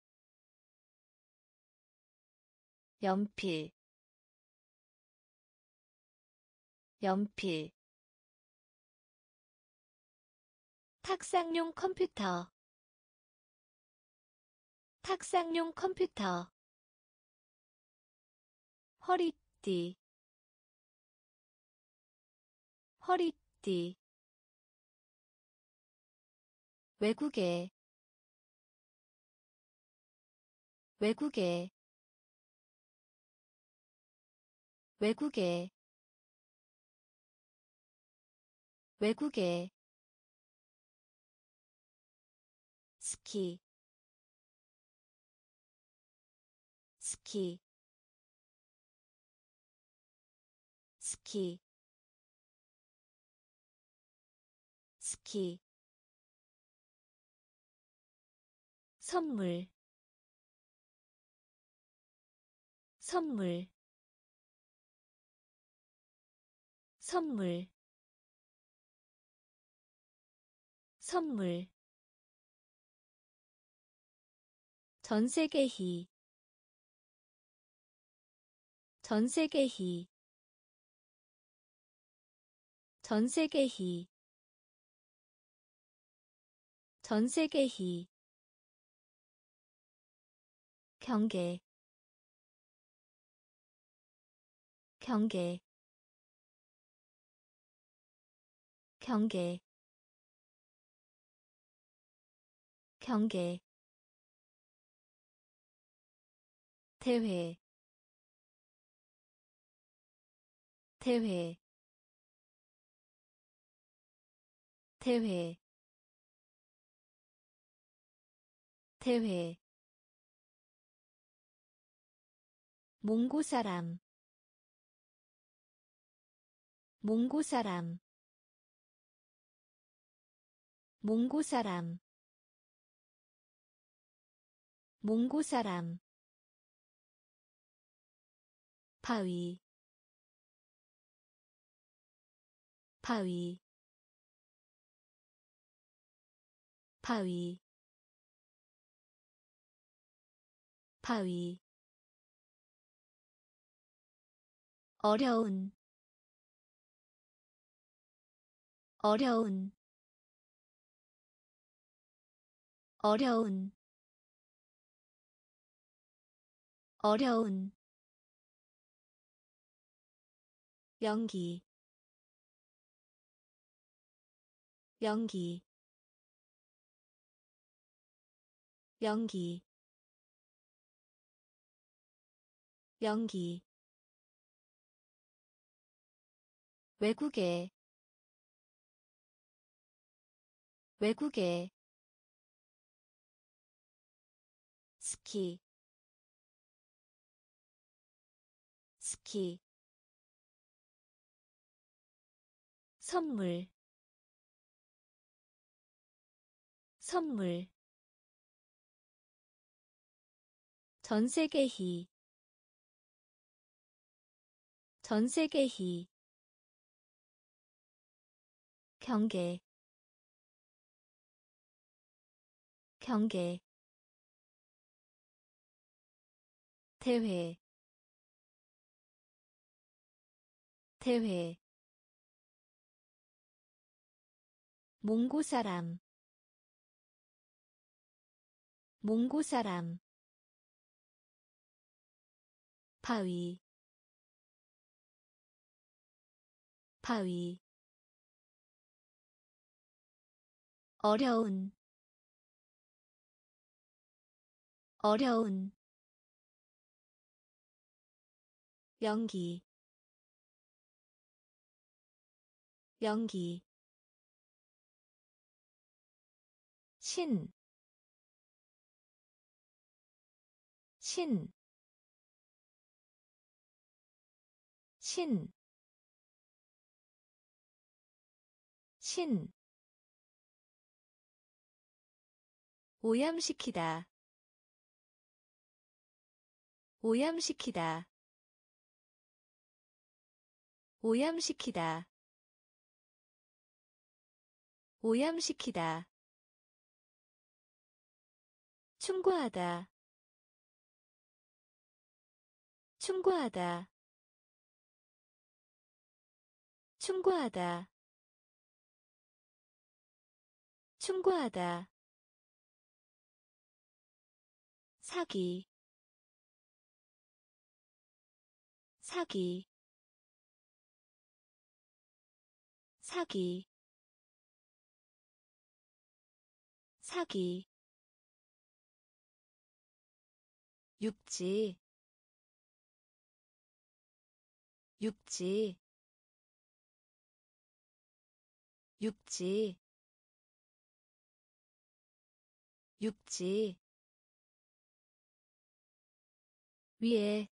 연필, 연필. 탁상용 컴퓨터, 탁상용 컴퓨터. 허리띠, 허리띠. 외국에, 외국에, 외국에, 외국에. 스키, 스키, 스키, 스키. 선물, 선물, 선물, 선물. 전세계희, 전세계희, 전세계희. 전세계희 경계 경계 경계 경계 대회 대회 대회 대회 몽고 사람 몽고 사람 몽고 사람 몽고 사람 바위 바위 바위 바위 어려운 어려운 어려운 어려운 연기 연기 연기 연기 외국에 외국에 스키 스키 선물 선물 전세계희 전세계희 경계 경계 대회 대회 몽고 사람 몽고 사람 바위 바위 어려운 어려운 연기 연기 신, 신, 신, 신 오염시키다 오염시키다 오염시키다 오염시키다 충고하다 충고하다 충고하다 충고하다 사기 사기 사기 사기 육지 육지 육지 육지 위에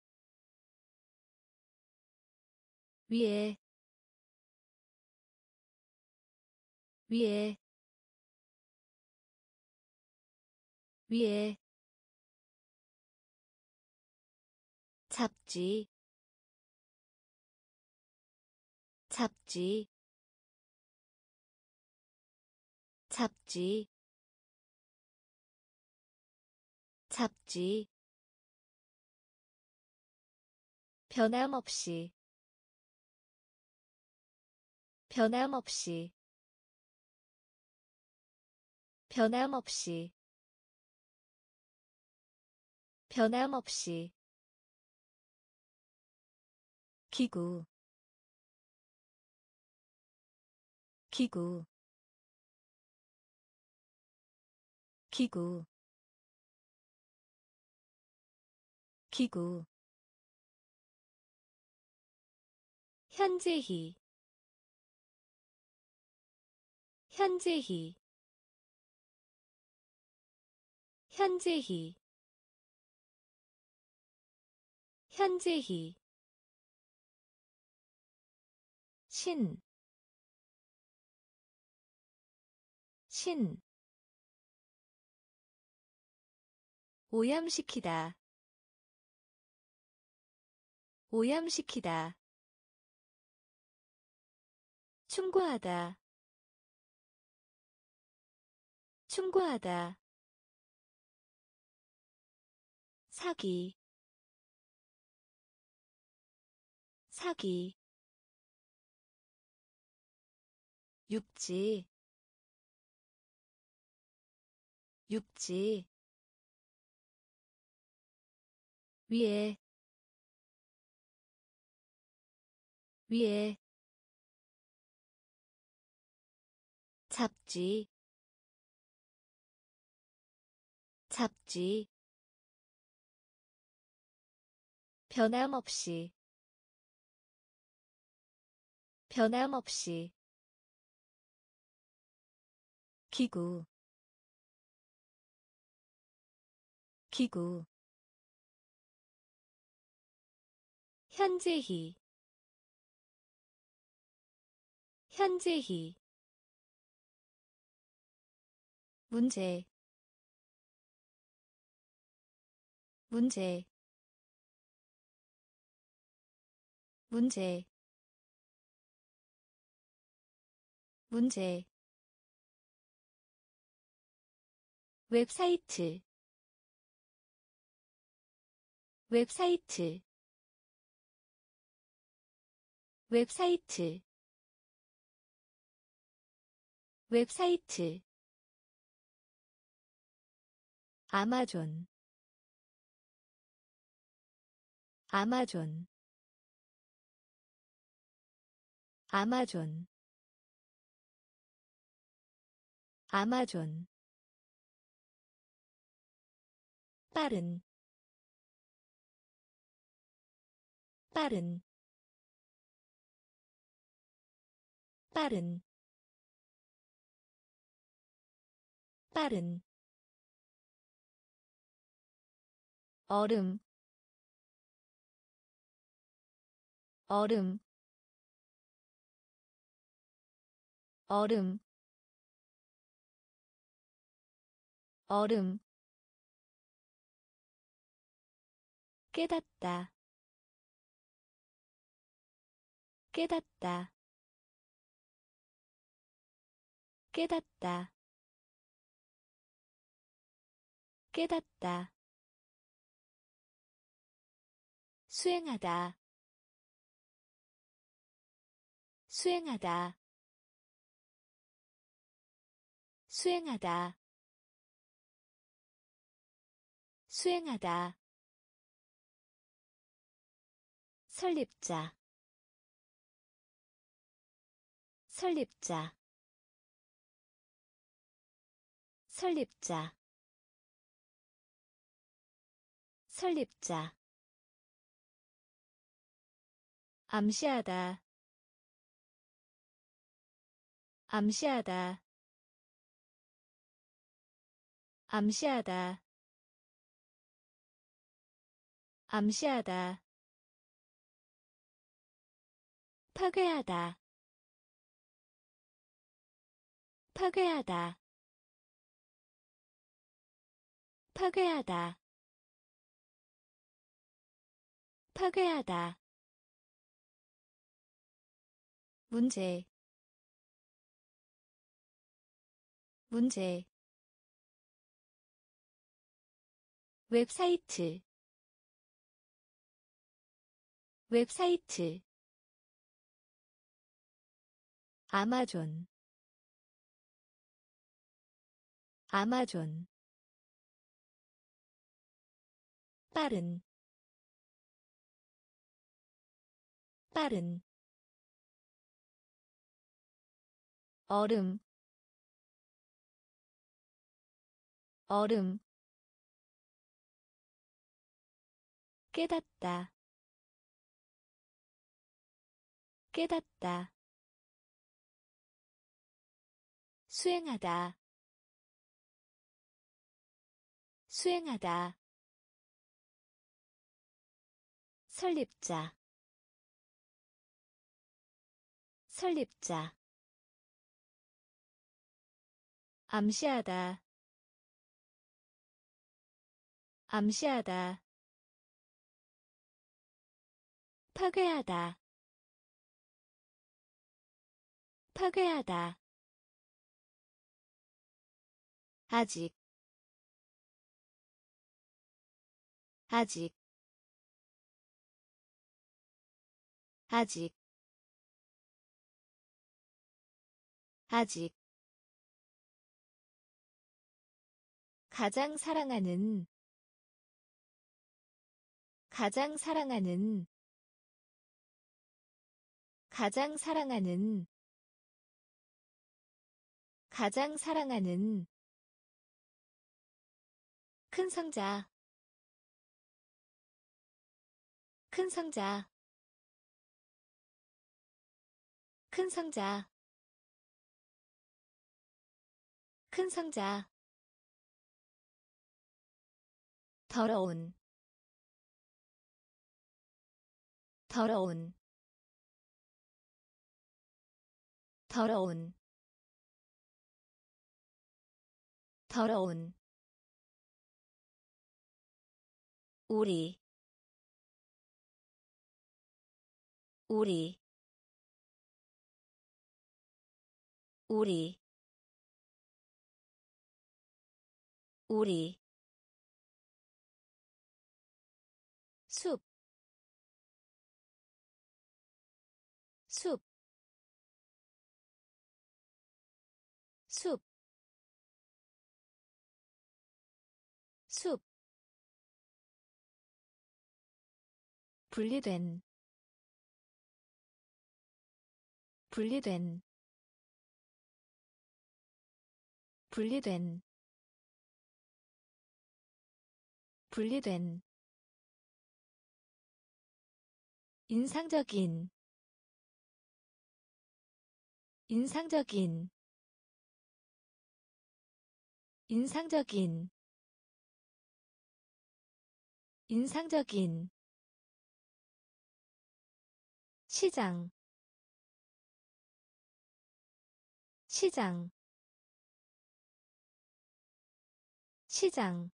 위에 위에 위에 잡지 잡지 잡지 잡지 변함없이 변함없이 변함없이 변함없이 기구 기구 기구 기구 현재히 현재히 현재히 현재히 신, 신 오염시키다 오염시키다 충고하다 충고하다 사기 사기 육지 육지 위에 위에 잡지 잡지 변함없이 변함없이 기구 기구 현재히 현재히 문제 문제 문제 문제 웹사이트 웹사이트 웹사이트 웹사이트 아마존 아마존 아마존 아마존 빠른 빠른 빠른 빠른 얼음 얼음 얼음 얼음 깨닫다 깨닫다 깨닫다 깨닫다 수행하다 수행하다 수행하다 수행하다 설립자 설립자 설립자 설립자 암시하다 암시하다 암시하다 암시하다 파괴하다 파괴하다 파괴하다 파괴하다 문제 문제 웹사이트 웹사이트 아마존 아마존 빠른 빠른 얼음 얼음 깨닫다 깨닫다 수행하다 수행하다 설립자 설립자 암시하다 암시하다 파괴하다 파괴하다 아직 아직 아직 아직 가장 사랑하는 가장 사랑하는 가장 사랑하는 가장 사랑하는 큰 상자 큰 상자 큰 상자 큰 상자 더러운 더러운 더러운 더러운 우리 우리 우리 우리 숲, 숲, 숲, 숲. 분리된, 분리된, 분리된, 분리된. 인상적인, 인상적인, 인상적인, 인상적인. 시장, 시장, 시장,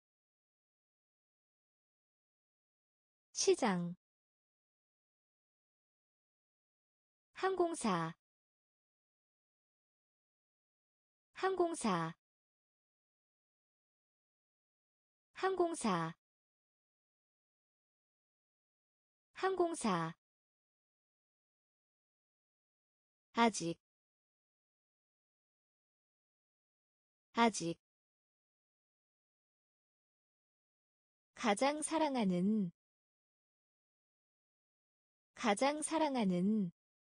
시장. 항공사, 항공사, 항공사, 항공사. 아직, 아직. 가장 사랑하는, 가장 사랑하는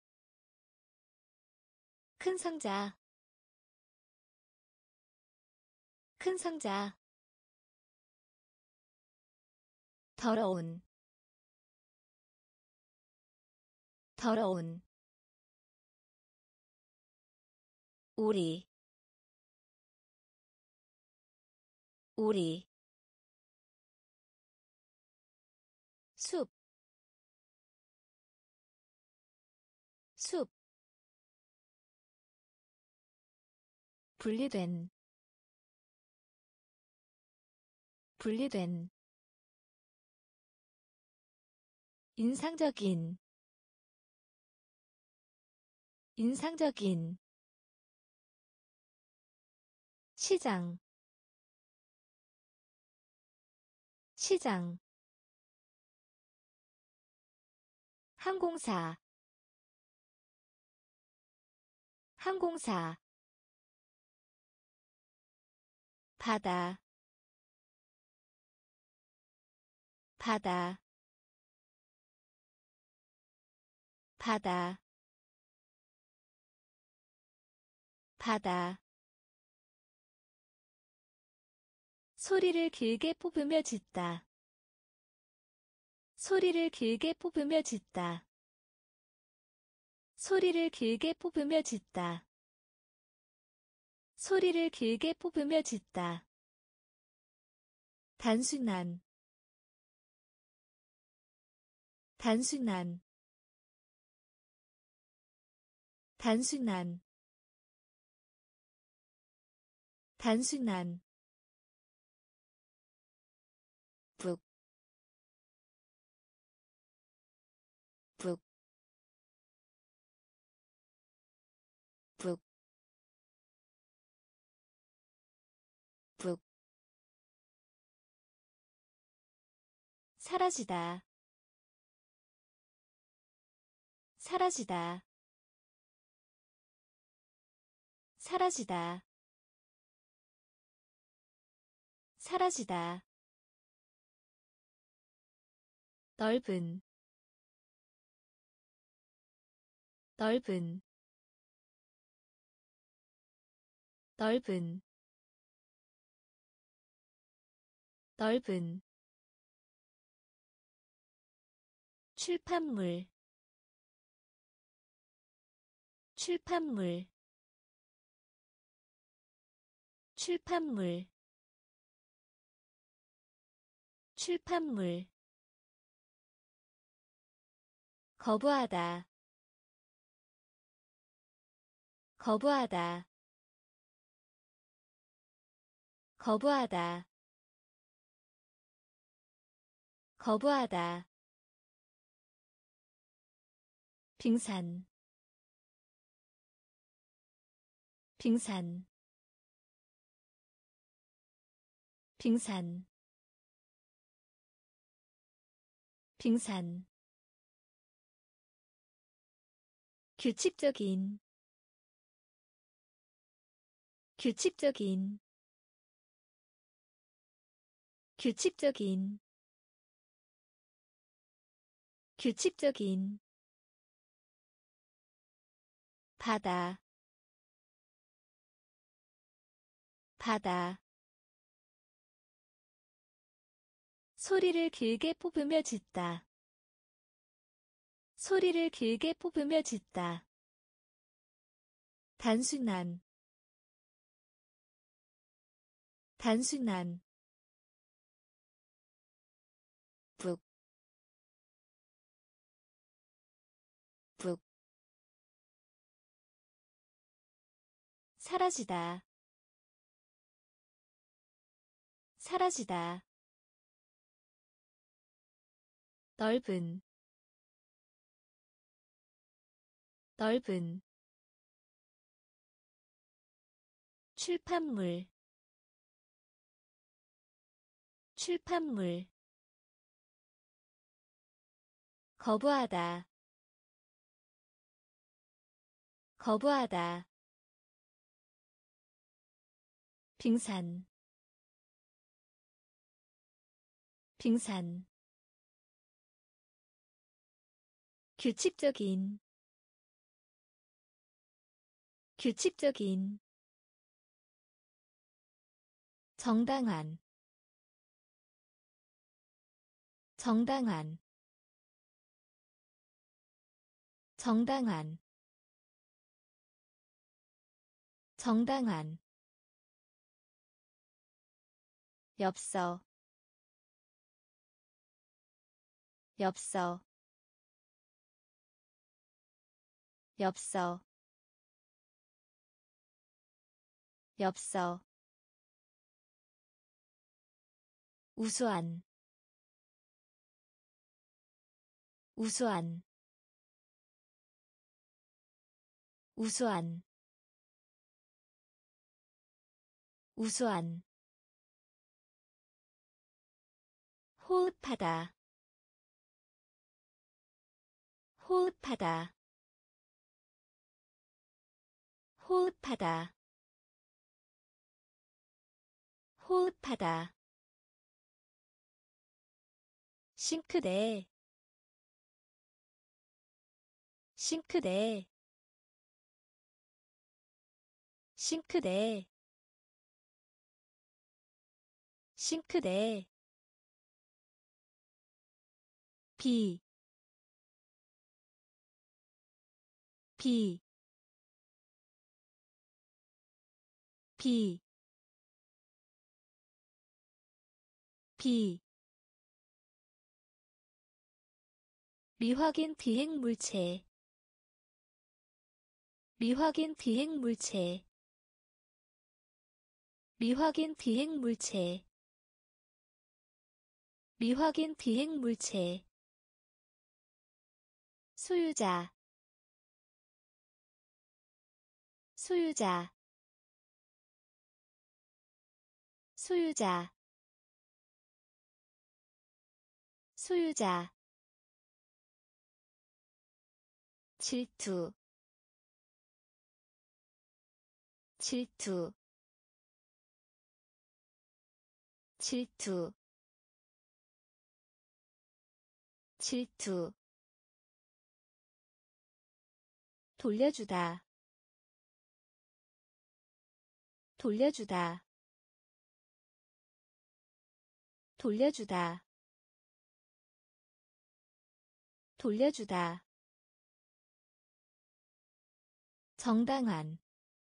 큰 상자, 큰 상자. 더러운, 더러운 우리, 우리. 숲, 숲. 분리된, 분리된. 인상적인, 인상적인. 시장, 시장. 항공사, 항공사. 바다 바다 바다 바다 소리를 길게 뽑으며 짖다. 소리를 길게 뽑으며 짖다. 소리를 길게 뽑으며 짖다. 소리를 길게 뽑으며 짖다. 단순한 단순한 단순한 단순한 북, 북, 북, 북. 사라지다, 사라지다, 사라지다, 사라지다. 넓은, 넓은, 넓은, 넓은. 출판물, 출판물, 출판물, 출판물. 거부하다, 거부하다, 거부하다, 거부하다. 빙산, 빙산, 빙산, 빙산. 규칙적인, 규칙적인, 규칙적인, 규칙적인. 바다, 바다. 소리를 길게 뽑으며 짖다. 소리를 길게 뽑으며 짖다. 단순한, 단순한. 북, 북. 사라지다, 사라지다. 넓은, 넓은. 출판물, 출판물. 거부하다, 거부하다. 빙산, 빙산. 규칙적인, 규칙적인. 정당한, 정당한, 정당한, 정당한. 엽서, 엽서, 엽서, 엽서. 우수한, 우수한, 우수한, 우수한. 호흡하다, 호흡하다, 호흡하다, 호흡하다. 싱크대 싱크대 싱크대 싱크대 비, 비, 비, 비 미확인 비행물체 미확인 비행물체 미확인 비행물체 미확인 비행물체 소유자 소유자 소유자 소유자 질투 질투 질투 질투 돌려주다 돌려주다 돌려주다 돌려주다 정당한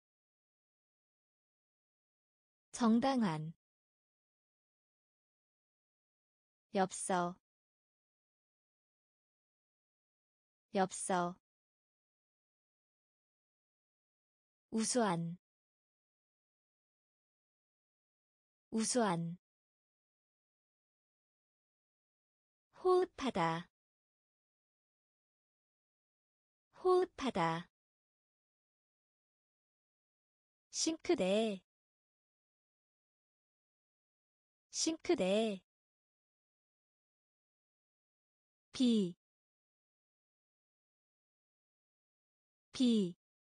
정당한 엽서 엽서 우수한 우수한 호흡하다 호흡하다 싱크대 싱크대 비, 비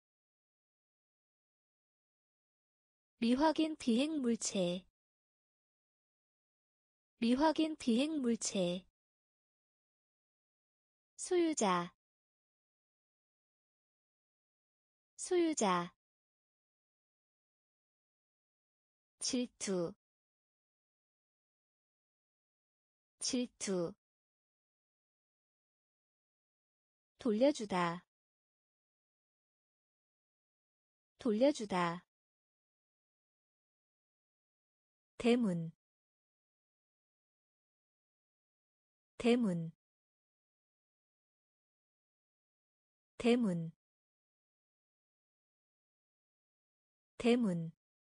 미확인 비행물체 미확인 비행물체 소유자 소유자 질투 질투 돌려주다 돌려주다 대문 대문 대문 대문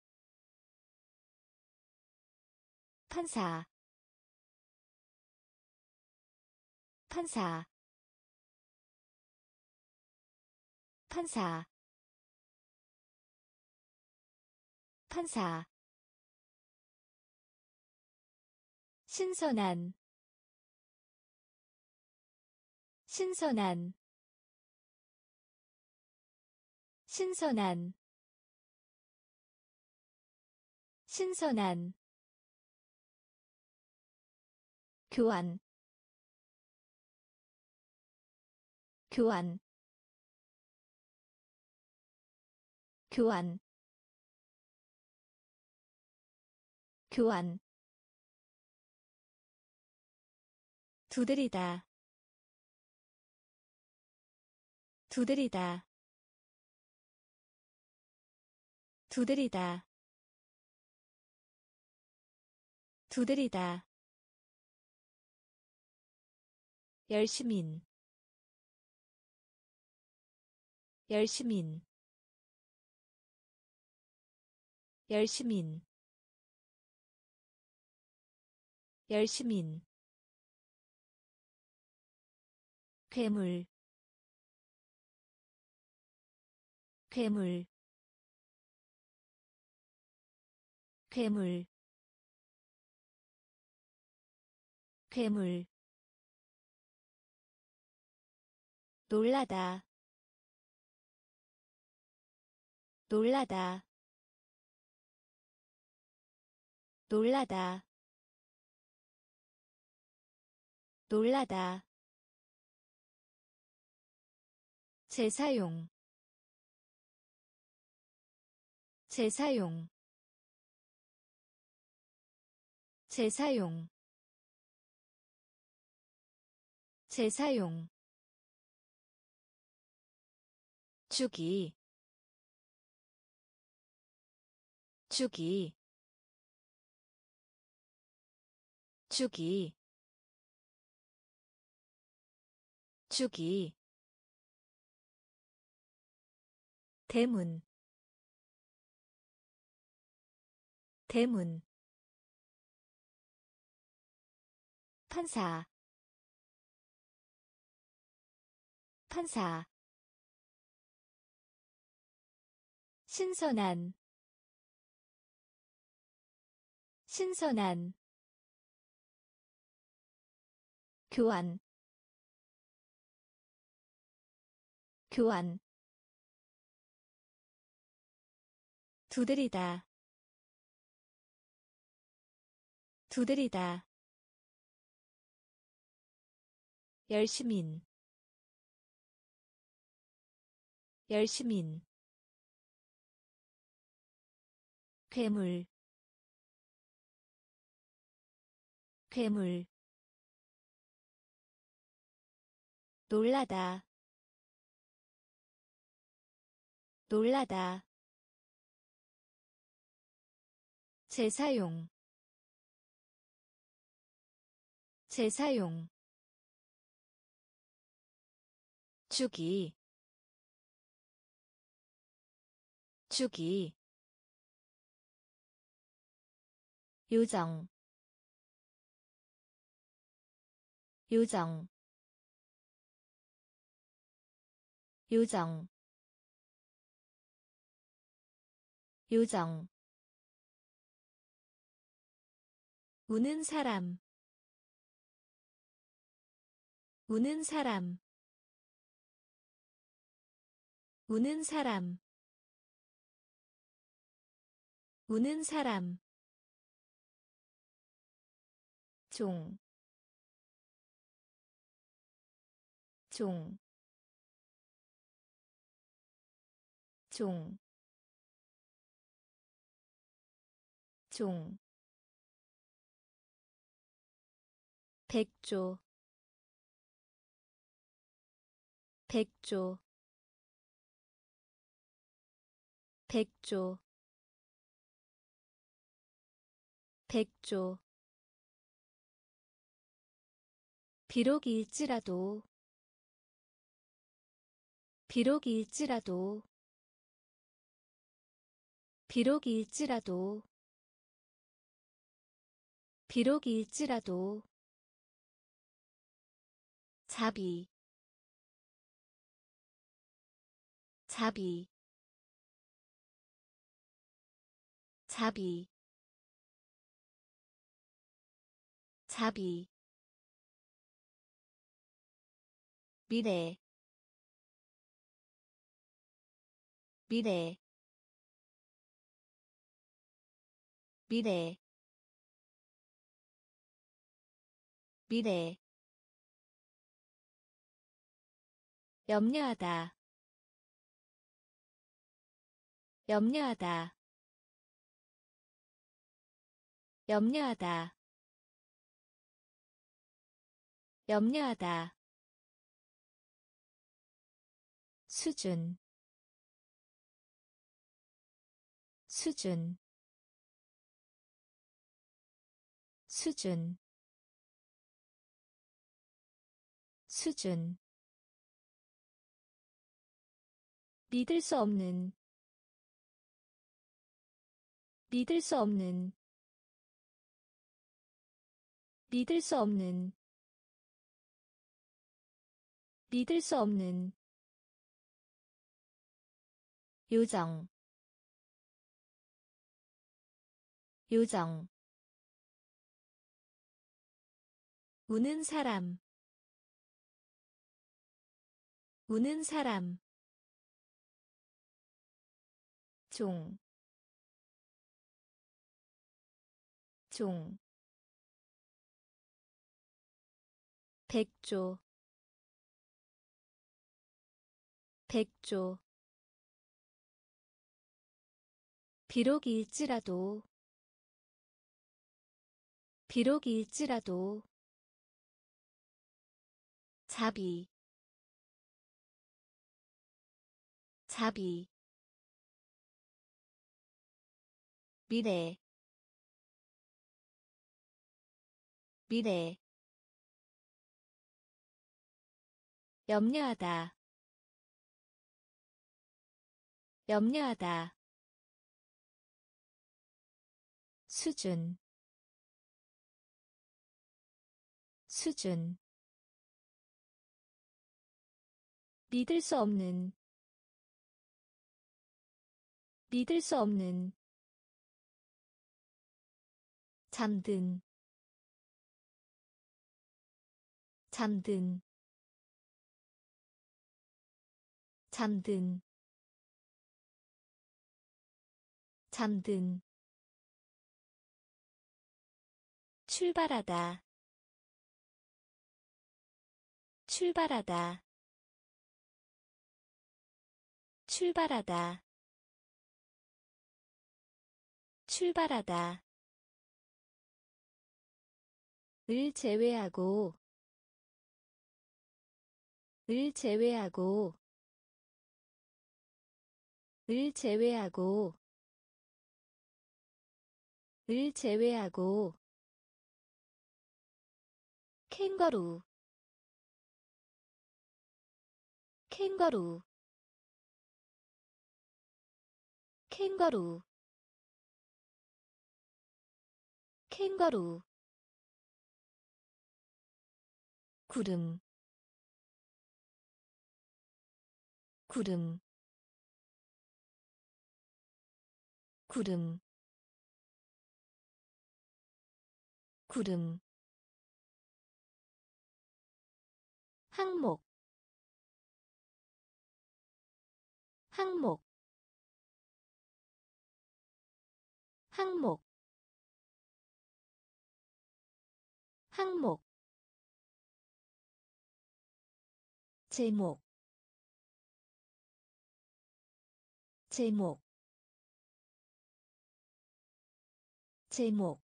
판사 판사 판사 판사 신선한 신선한 신선한 신선한 교환 교환 교환 교환 두드리다 두드리다 두드리다 두드리다 열시민 열시민 열시민 열시민 괴물 괴물 괴물 괴물 놀라다 놀라다 놀라다 놀라다 재사용 재사용 재사용 재사용 주기 주기 주기 주기 대문 대문 판사 판사 신선한 신선한 교환 교환 두드리다 두드리다 열시민 열시민 괴물 괴물 놀라다 놀라다 재사용 재사용 주기 주기 요정 요정 요정 요정 우는 사람 우는 사람 우는 사람 우는 사람 종, 종, 종, 종, 백조, 백조, 백조, 백조, 비록일지라도, 비록일지라도, 비록일지라도, 비록일지라도, 자비, 자비, 자비, 자비, 미래, 미래, 미래, 미래, 염려하다, 염려하다, 염려하다, 염려하다, 수준, 수준, 수준, 수준, 믿을 수 없는, 믿을 수 없는, 믿을 수 없는, 믿을 수 없는, 요정, 요정, 우는 사람, 우는 사람, 종, 종 백조 백조 비록일지라도 비록일지라도 자비 자비 미래 미래 염려하다 염려하다 수준 수준 믿을 수 없는 믿을 수 없는 잠든 잠든 잠든 잠든 출발하다 출발하다 출발하다 출발하다 을 제외하고 을 제외하고 을 제외하고 을 제외하고 캥거루 캥거루 캥거루 캥거루 구름 구름 구름 구름 항목 항목 항목 항목 제목 제목 제목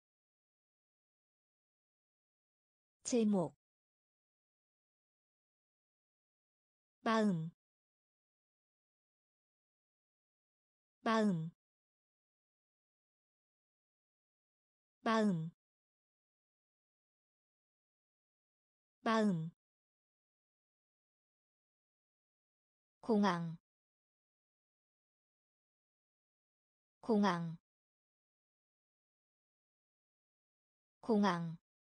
제목 마음 마음 마음 마음 공항 공항 공항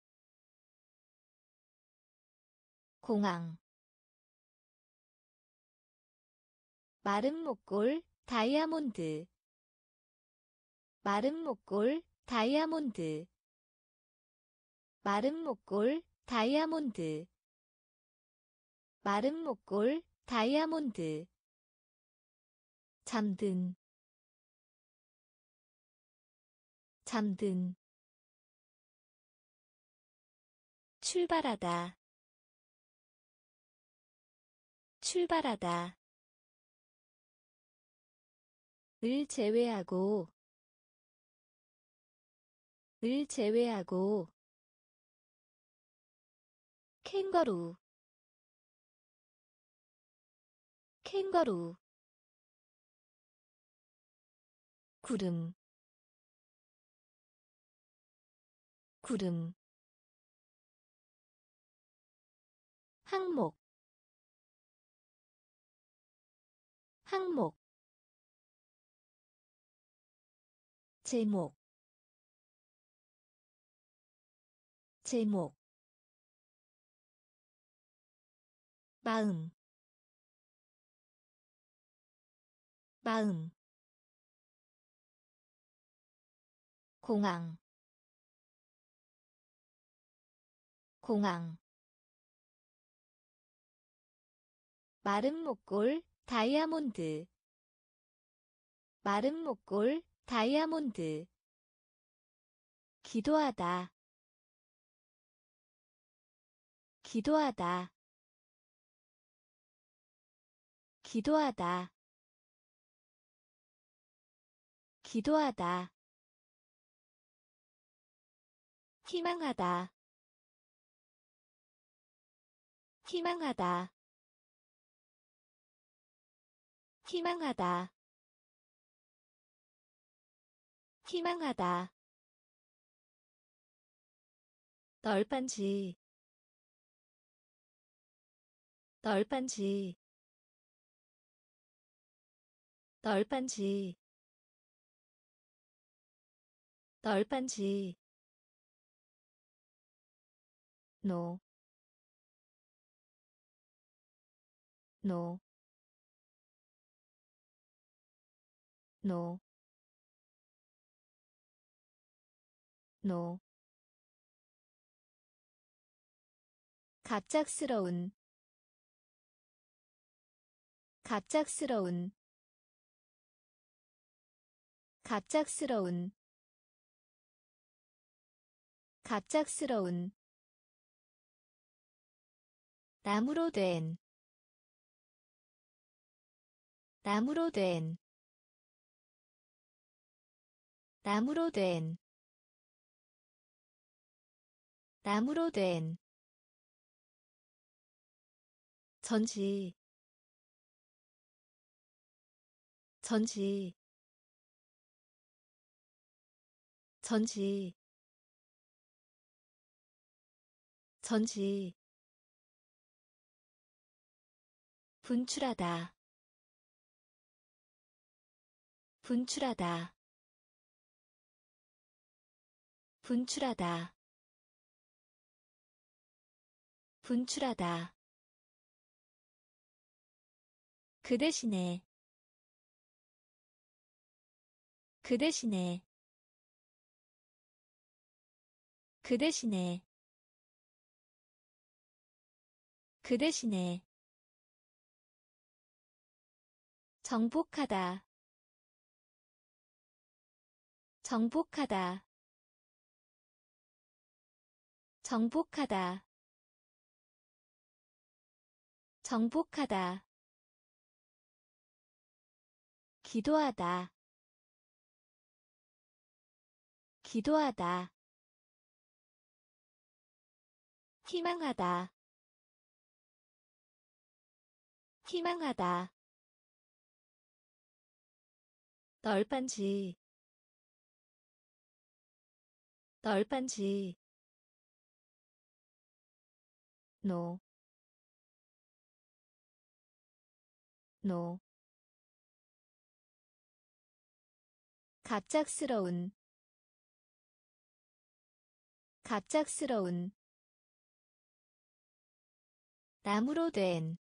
공항 마른 목골 다이아몬드 마른 목골 다이아몬드 마른 목골 다이아몬드 마른 목골 다이아몬드 잠든 잠든 출발하다 출발하다 을 제외하고 을 제외하고 캥거루 캥거루 구름 구름 항목 항목 제목 제목 마음 마음 공항 공항 마른 목골 다이아몬드 마른 목골 다이아몬드 기도하다 기도하다 기도하다 기도하다 희망하다 희망하다 희망하다 희망하다 널빤지 널빤지 널빤지 널빤지 노, 노, 노, 노. 갑작스러운 갑작스러운 갑작스러운 갑작스러운 나무로 된 나무로 된 나무로 된 나무로 된 전지 전지 전지 전지 분출하다 분출하다 분출하다 분출하다 그 대신에 그 대신에 그 대신에 그 대신에 정복하다 정복하다 정복하다 정복하다 기도하다 기도하다 희망하다 희망하다 널빤지 널빤지 노, 노. 갑작스러운 갑작스러운 나무로 된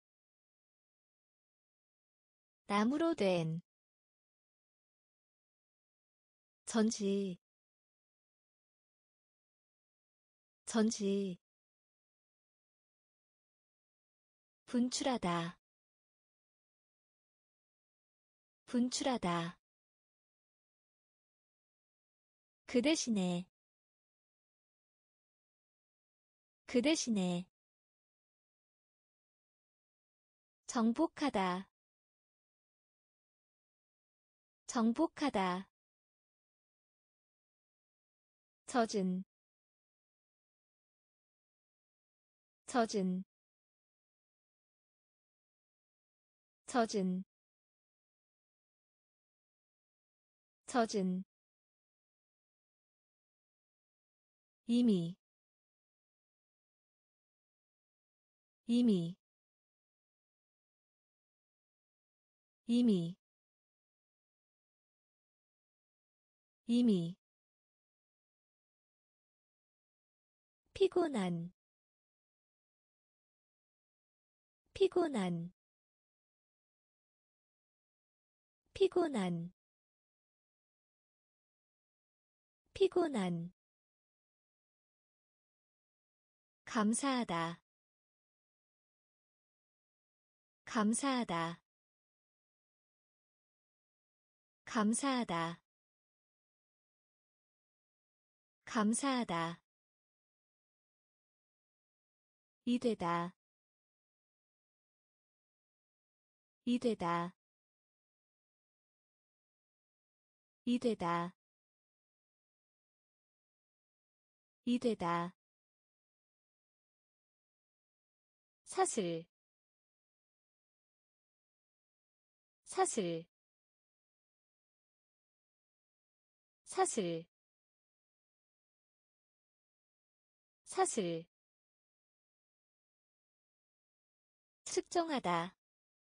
나무로 된 전지 전지 분출하다 분출하다 그 대신에 그 대신에 정복하다 정복하다 젖은 젖은 젖은 젖은 이미 이미 이미 이미 피곤한 피곤한 피곤한 피곤한 감사하다 감사하다 감사하다 감사하다. 이되다. 이되다. 이되다. 이되다. 사슬. 사슬. 사슬. 사슬. 측정하다.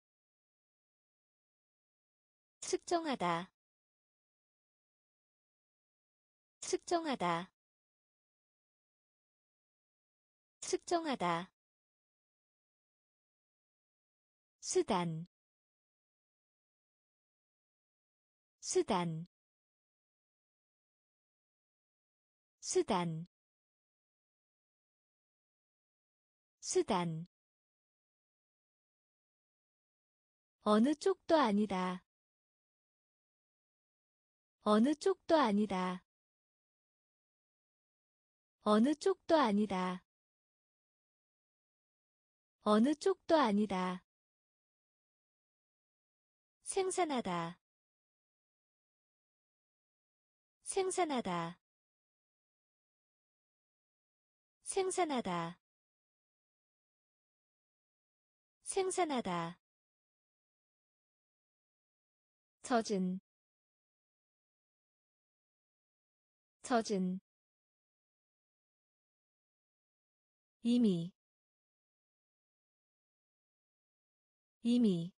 측정하다. 측정하다. 측정하다. 수단. 수단. 수단. 수단. 어느 쪽도 아니다. 어느 쪽도 아니다. 어느 쪽도 아니다. 어느 쪽도 아니다. 생산하다. 생산하다. 생산하다. 생산하다. 젖은. 젖은. 이미. 이미.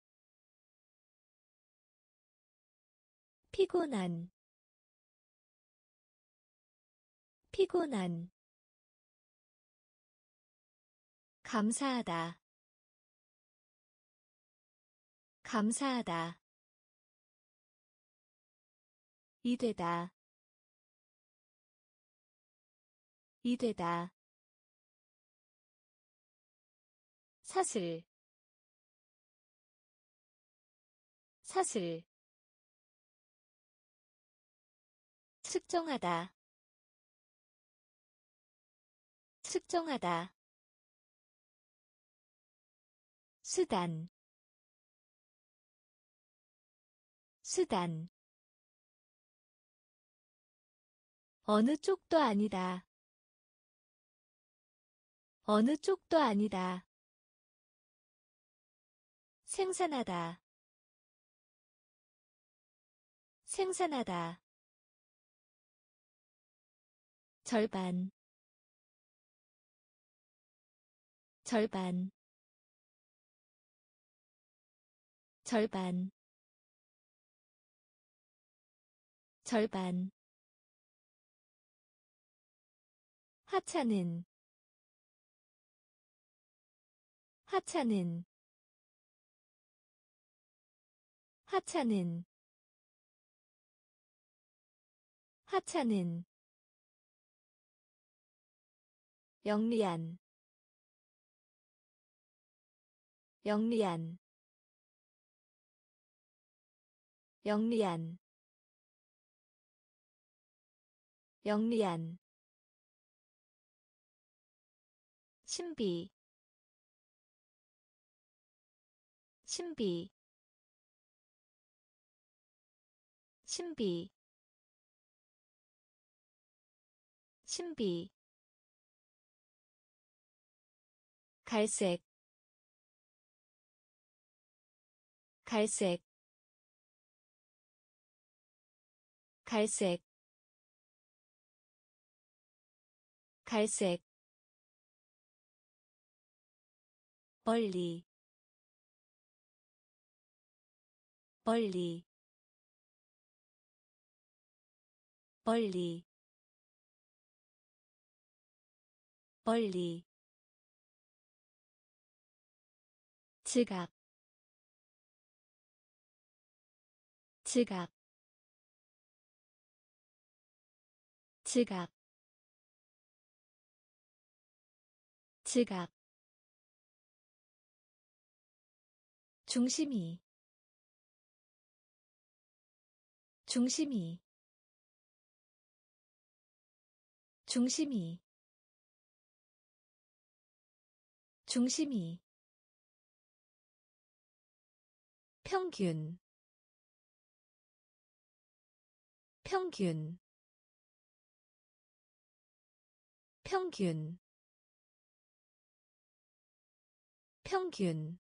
피곤한. 피곤한. 감사하다. 감사하다. 이되다. 이되다. 사슬. 사슬. 측정하다. 측정하다. 수단. 수단. 어느 쪽도 아니다. 어느 쪽도 아니다. 생산하다. 생산하다. 절반. 절반. 절반. 절반. 하찮은. 하찮은. 하찮은. 하찮은. 영리한. 영리한. 영리한. 영리한. 신비. 신비. 신비. 신비. 갈색. 갈색. 갈색. 갈색. 멀리. 멀리. 멀리. 멀리. 지갑. 지갑. 지갑. 지갑. 중심이. 중심이. 중심이 중심이 평균 평균 평균 평균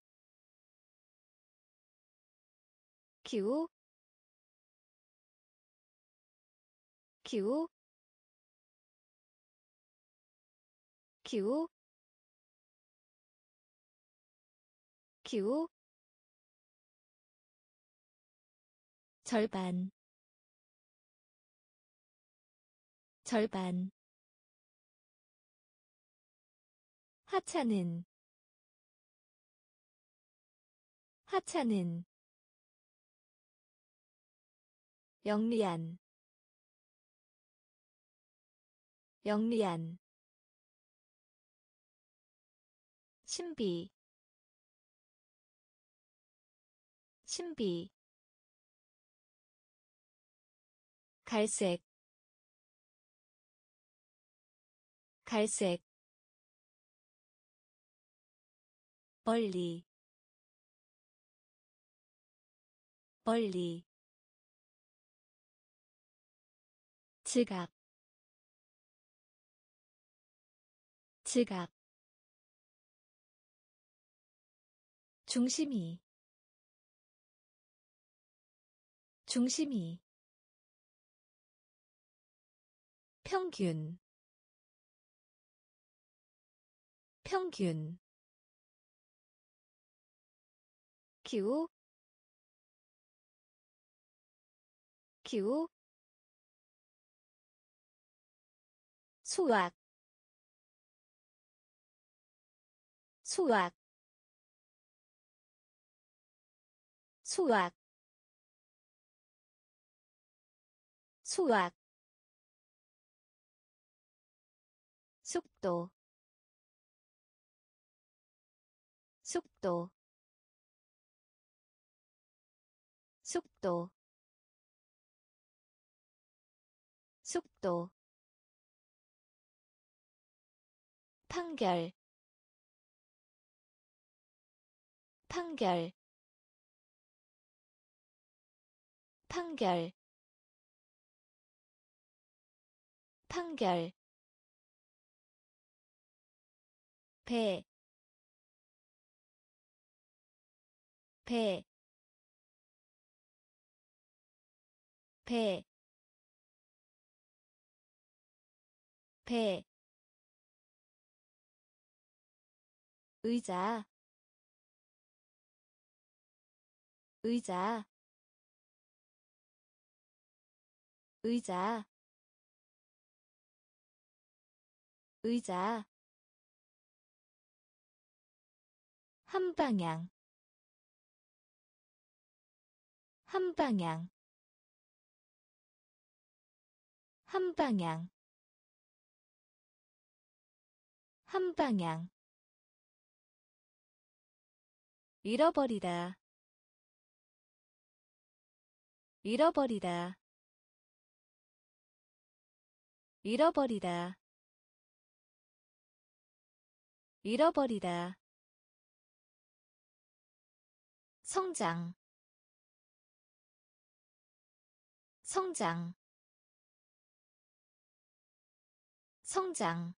기후 기후 기후 기후 절반 절반 하찮은 하찮은 영리한 영리한 신비 신비 갈색 갈색 멀리 멀리 지갑 지갑 중심이 중심이 평균 평균 기후 기후 수학 수학 수학 수학 속도 속도 속도 속도 판결 판결 판결 판결 배, 배, 배, 배, 의자, 의자, 의자, 의자, 한 방향, 한 방향, 한 방향, 한 방향, 잃어버리다, 잃어버리다, 잃어버리다, 잃어버리다, 성장, 성장, 성장,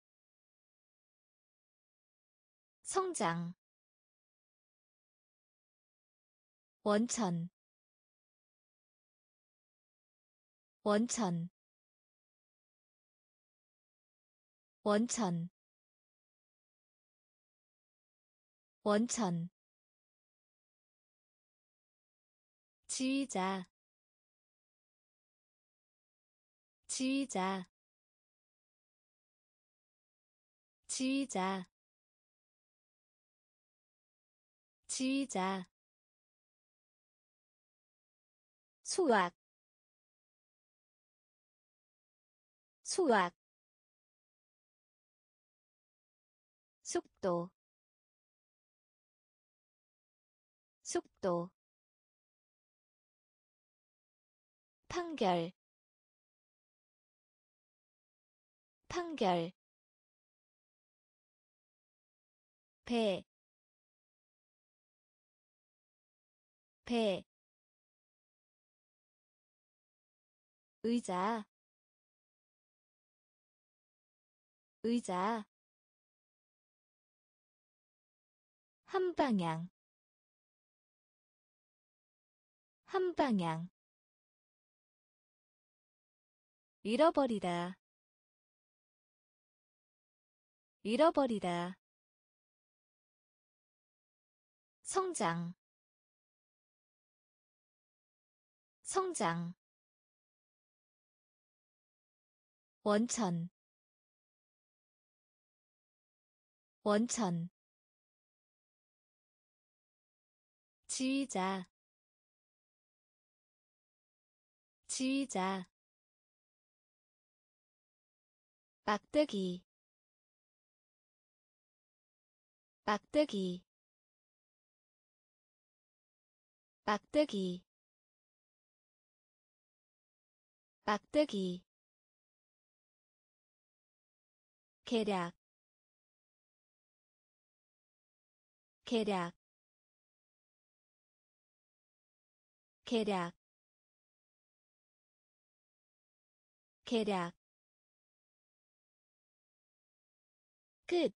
성장, 원천, 원천, 원천, 원천, 지휘자, 지휘자, 지휘자, 지휘자, 수학, 수학, 속도, 속도, 판결, 판결 배, 배 의자 의자 한방향 한방향 잃어버리다 잃어버리다 성장 성장 원천 원천 지휘자 지휘자 막대기 막대기 막대기 막대기 계략 계략 계략 계략 끝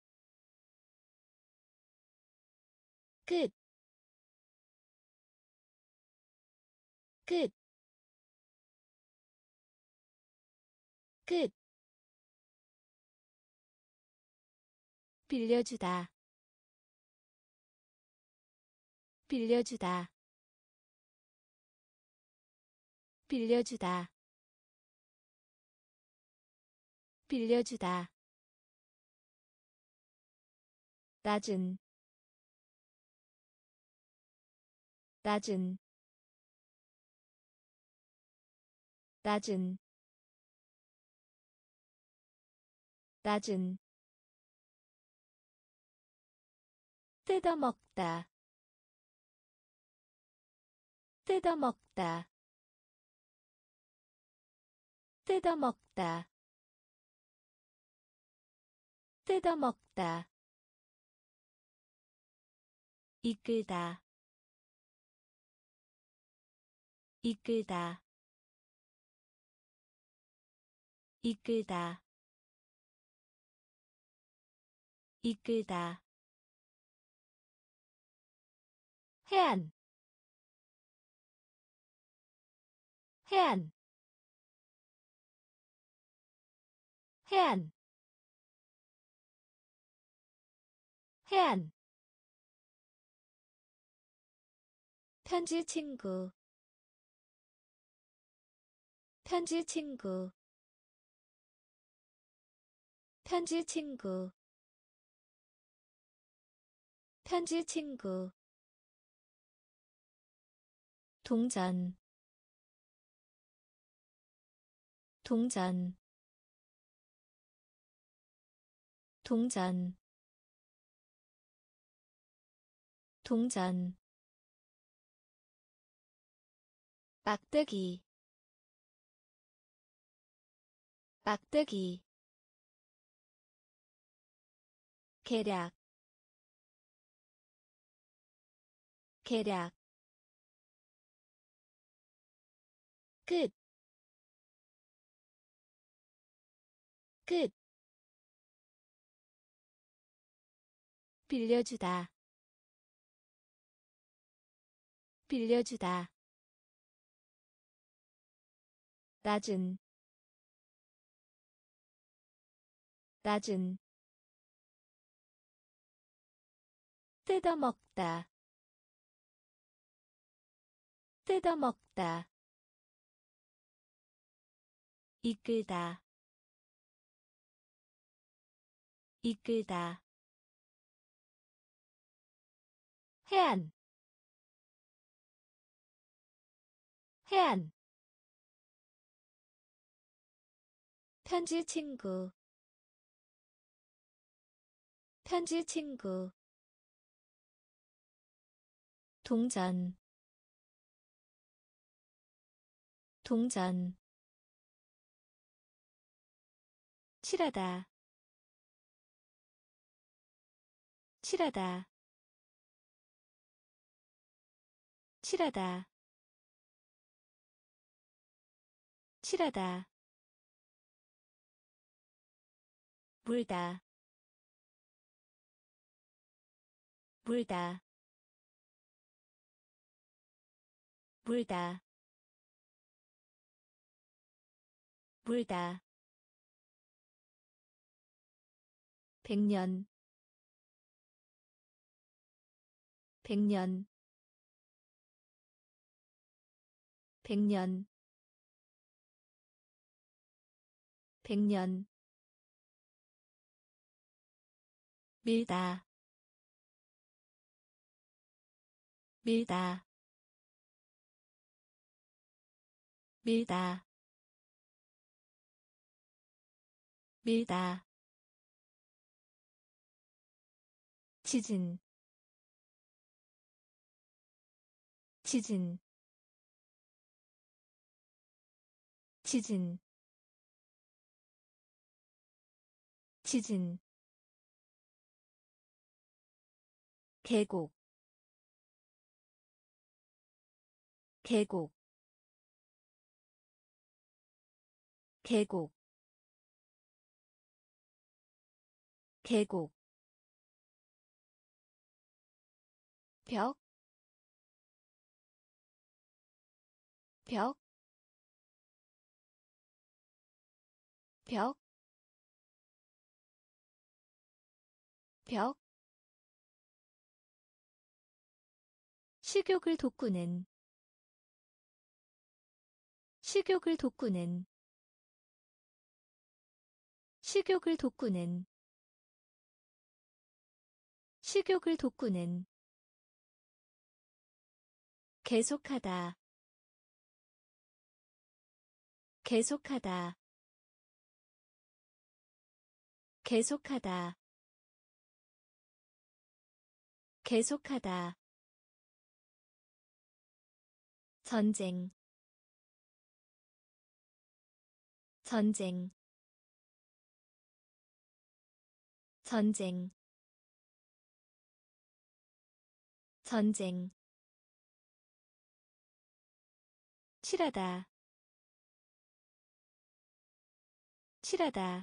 끝 끝 끝 빌려주다 빌려주다 빌려주다 빌려주다 낮은 낮은 낮은 낮은 뜯어먹다 뜯어먹다 뜯어먹다 뜯어먹다 이끌다 이끌다 이끌다 이끌다 해안 해안 해안 해안 편지 친구 편지 친구 편지 친구 편지 친구 동전 동전 동전 동전 막대기 막대기 계략 계략 끝 끝 빌려주다 빌려주다 낮은 낮은 뜯어먹다 뜯어먹다 이끌다 이끌다 해안 해안 편지 친구 편지 친구 동전 동전 칠하다 칠하다 칠하다 칠하다 물다 물다 물다 물다 백년 백년 백년 백년 밀다 밀다 밀다 밀다 지진 지진 지진 지진 계곡 계곡 계곡 계곡 벽, 벽, 벽, 벽. 식욕을 돋구는 식욕을 돋구는 식욕을 돋구는 식욕을 돋구는 계속하다 계속하다 계속하다 계속하다 전쟁 전쟁 전쟁 전쟁 칠하다 칠하다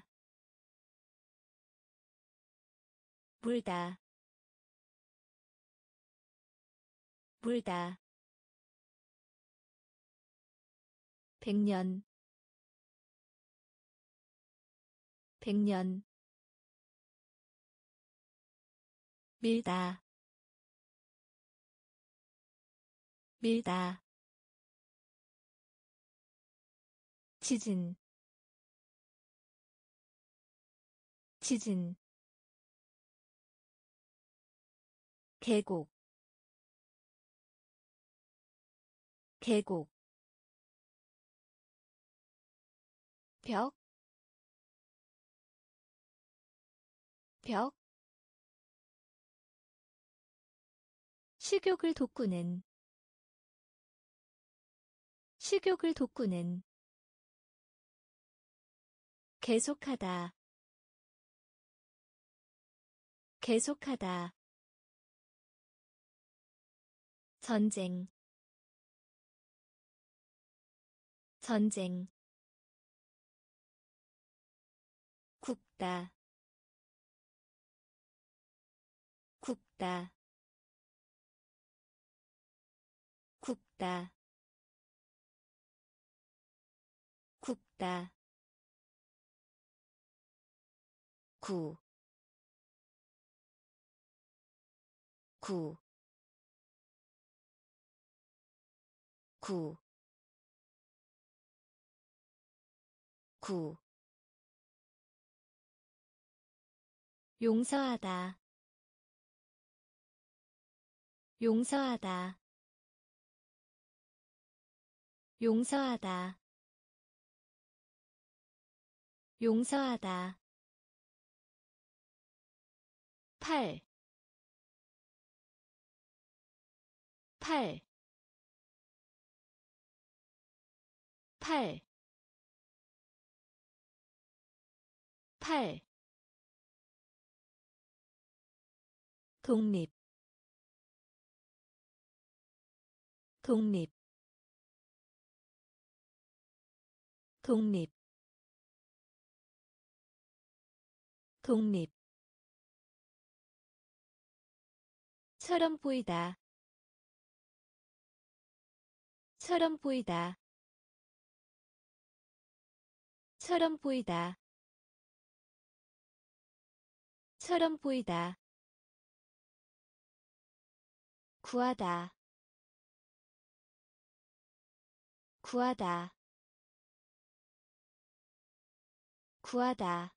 물다 물다 백년 백년 밀다 밀다 지진 지진 계곡 계곡 벽, 벽. 식욕을 돋구는 식욕을 돋구는 계속하다 계속하다 전쟁 전쟁 굽다 굽다 굽다 굽다 구, 구, 구, 구. 용서하다 용서하다 용서하다 용서하다 팔, 팔, 팔, 팔, 독립, 독립, 독립, 독립. 처럼 보이다, 처럼 보이다, 처럼 보이다, 처럼 보이다. 구하다, 구하다, 구하다,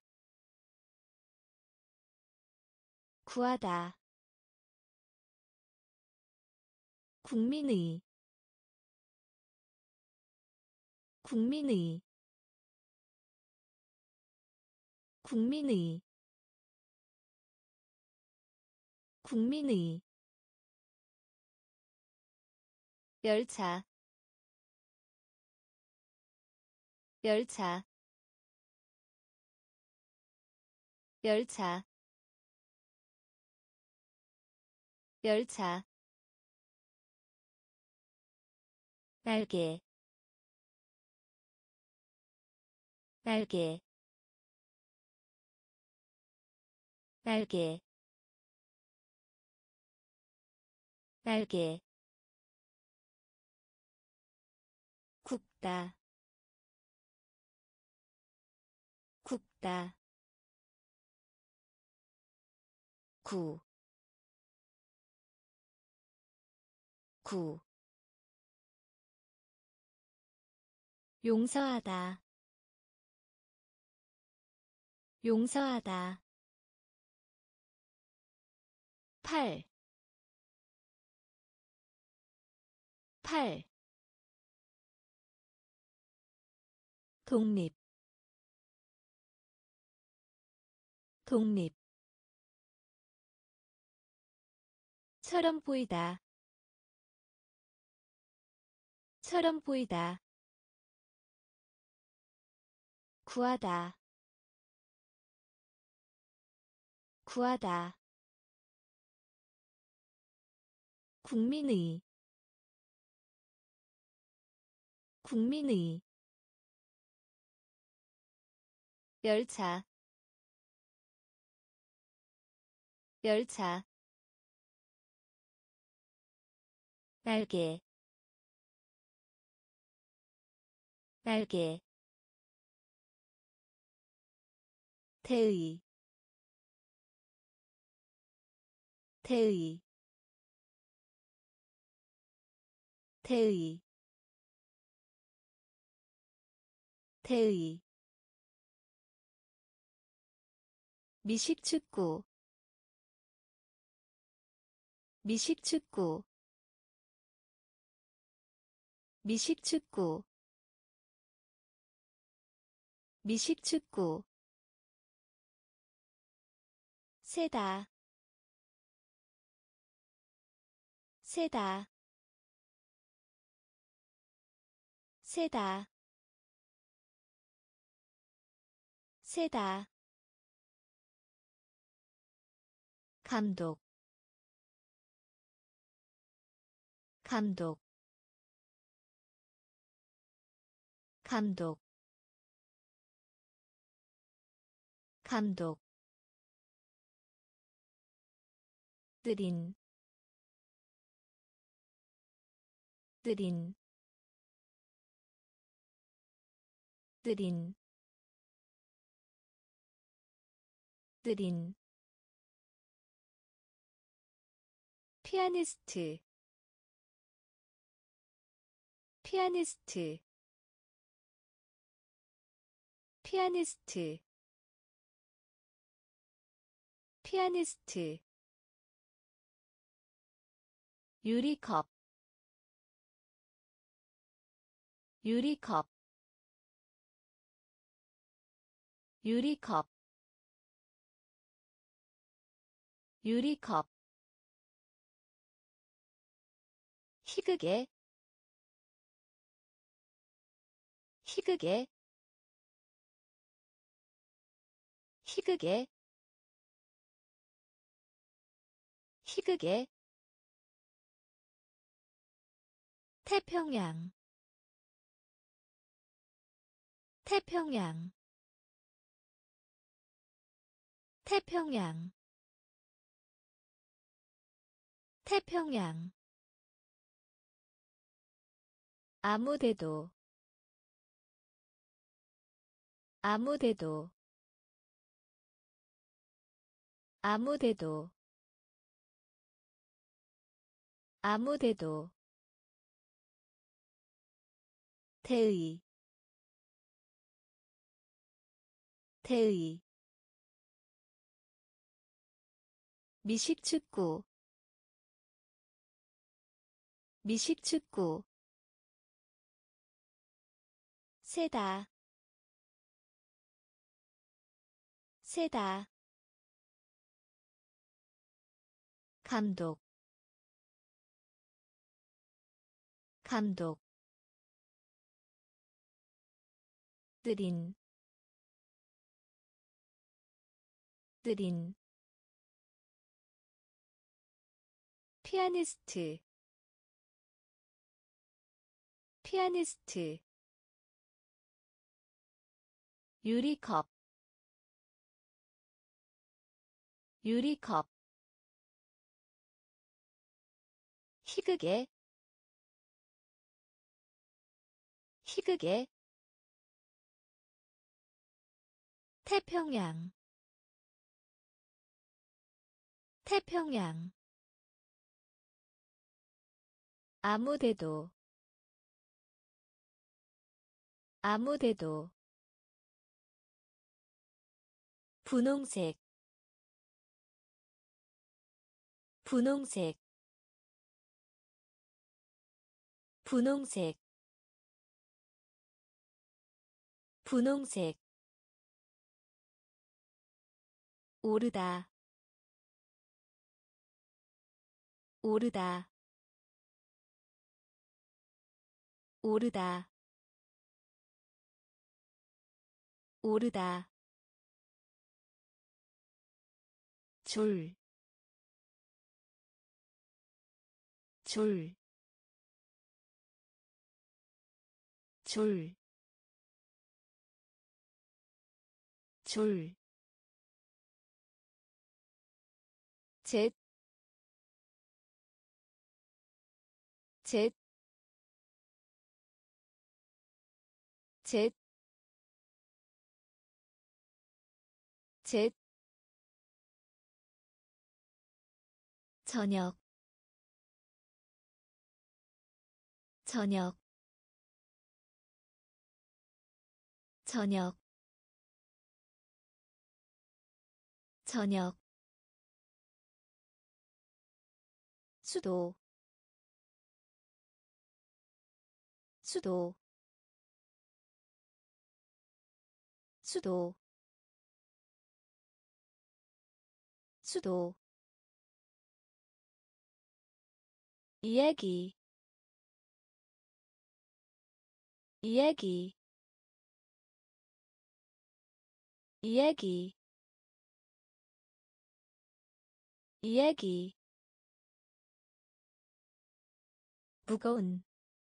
구하다. 국민의, 국민의, 국민의, 국민의. 열차, 열차, 열차, 열차. 날개, 날개, 날개, 날개. 굽다, 굽다. 구, 구. 용서하다, 용서하다. 팔, 팔. 독립, 독립. 처럼 보이다, 처럼 보이다. 구하다, 구하다. 국민의, 국민의. 열차, 열차. 날개, 날개. 대의, 대의, 대의, 대의. 미식축구, 미식축구, 미식축구, 미식축구. 세다, 세다, 세다, 세다. 감독, 감독, 감독, 감독. 느린, 느린, 느린, 느린. 피아니스트, 피아니스트, 피아니스트, 피아니스트. 유리컵, 유리컵, 유리컵, 유리컵. 희극의, 희극의, 희극의 희극의 태평양 태평양 태평양 태평양 아무데도 아무데도 아무데도 아무데도 태의 태의 미식축구 미식축구 세다 세다 감독 감독 느린 느린 피아니스트 피아니스트 유리컵 유리컵 희극의 희극의 태평양 태평양 아무데도 아무데도 분홍색 분홍색 분홍색 분홍색 오르다 오르다 오르다 오르다 줄, 줄, 줄, 줄, 젯, 젯, 젯, 젯, 저녁, 저녁, 저녁, 저녁, 수도, 수도, 수도, 수도, 이야기, 이야기, 이야기, 이야기, 무거운,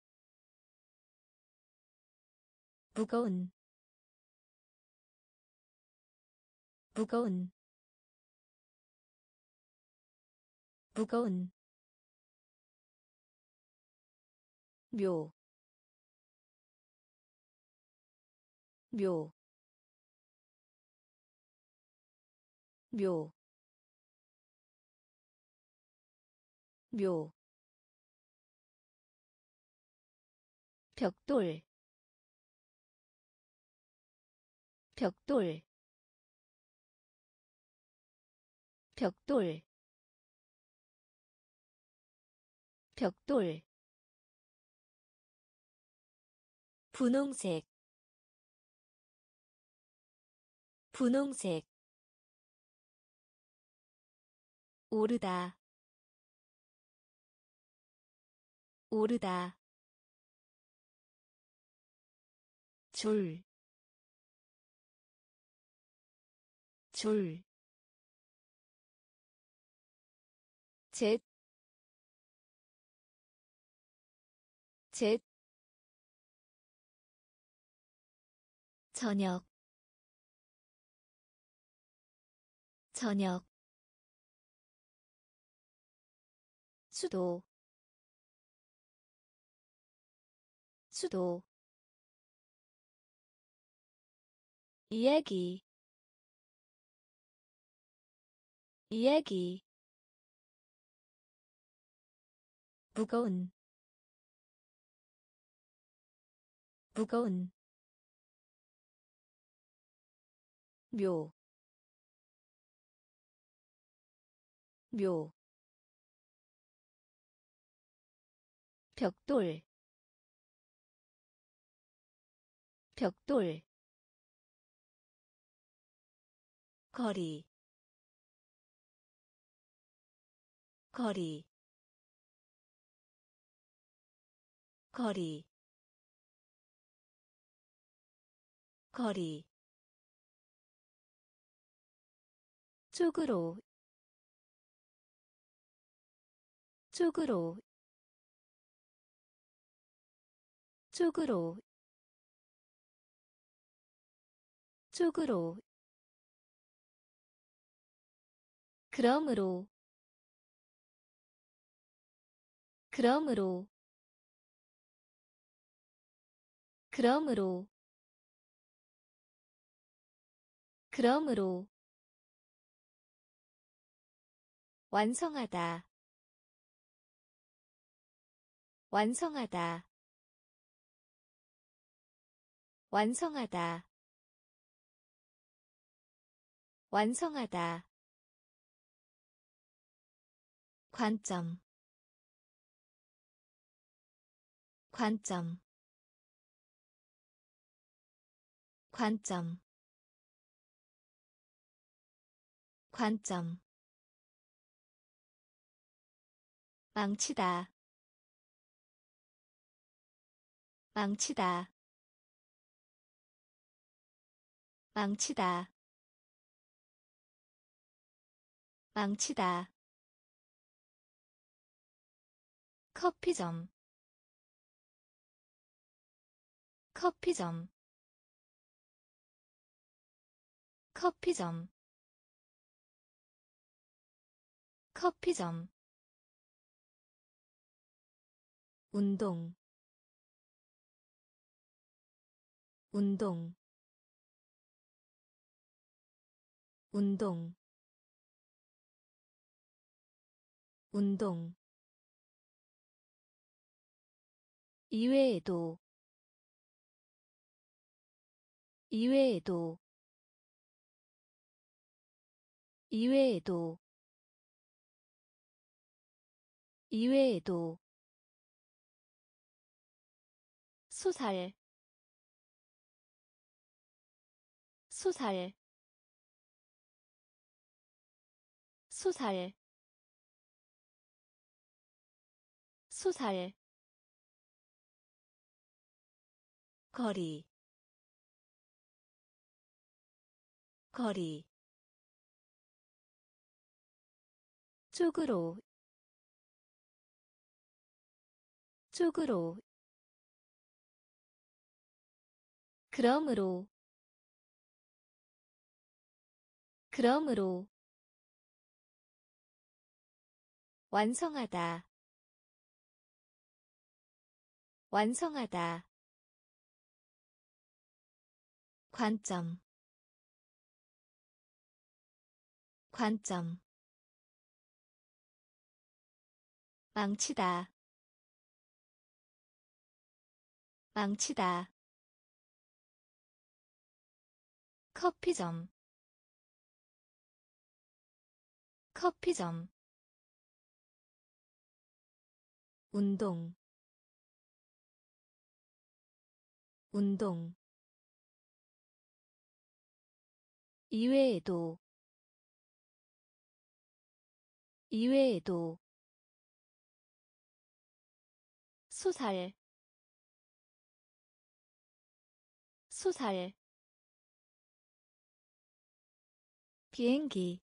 무거운, 무거운, 무거운, 묘, 묘, 묘, 묘, 벽돌, 벽돌, 벽돌, 벽돌, 분홍색, 분홍색, 오르다, 오르다, 줄, 줄, 셋, 셋, 저녁, 저녁, 수도, 수도, 이야기, 이야기, 무거운, 무거운, 묘, 묘, 벽돌, 벽돌, 거리, 거리, 거리, 거리, 쪽으로, 쪽으로, 쪽으로, 쪽으로, 그러므로, 그러므로, 그러므로, 그러므로, 완성하다, 완성하다, 완성하다, 완성하다, 관점, 관점, 관점, 관점, 망치다, 망치다, 망치다, 망치다, 커피점, 커피점, 커피점, 커피점, 운동, 운동, 운동, 운동, 이외에도, 이외에도, 이외에도, 이외에도, 소살, 소살, 소살, 소살, 거리, 거리, 쪽으로, 쪽으로, 그러므로, 그러므로, 완성하다, 완성하다, 관점, 관점, 망치다, 망치다, 커피점, 커피점, 운동, 운동, 이외에도, 이외에도, 소살, 소살, 비행기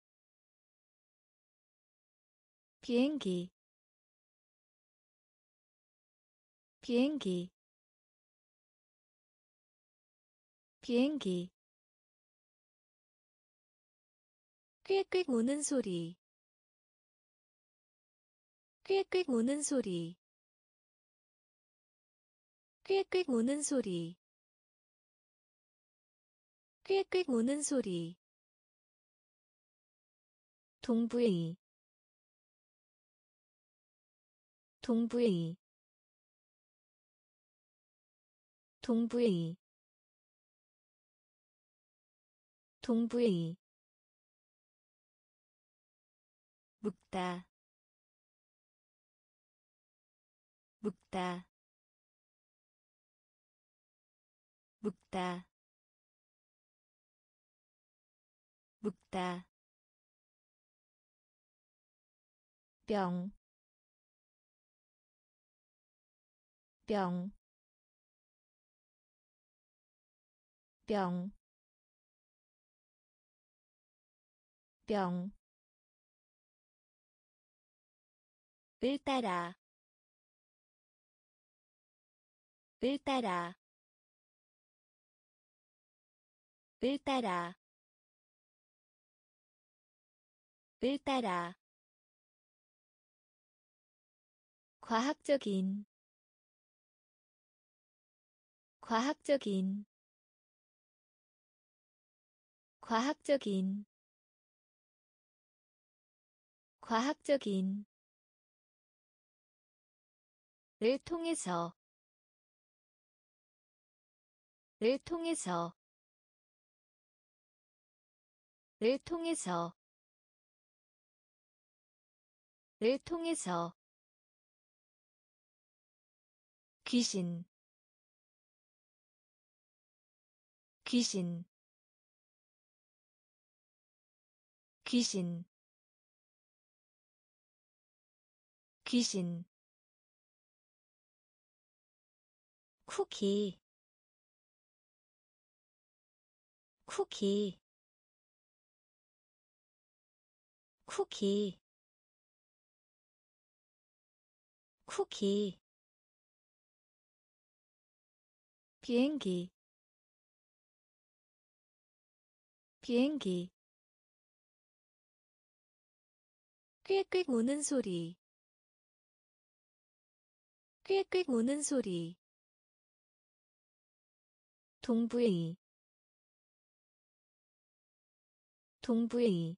비행기 비행기 비행기 꽥꽥 우는 소리 꽥꽥 우는 소리 꽥꽥 우는 소리 꽥꽥 우는 소리 동부의 동부의 동부의 동부의 묵다 묵다 묵다 묵다 병, 병, 병, 병, 을 따라, 을 따라, 을 따라, 을 따라, 과학적인, 과학적인, 과학적인, 과학적인, 를 통해서, 를 통해서, 를 통해서, 를 통해서, 귀신, 귀신, 귀신, 귀신, 쿠키, 쿠키, 쿠키, 쿠키, 비행기, 비행기, 꽥꽥 우는 소리, 꽥꽥 우는 소리, 동부의, 동부의,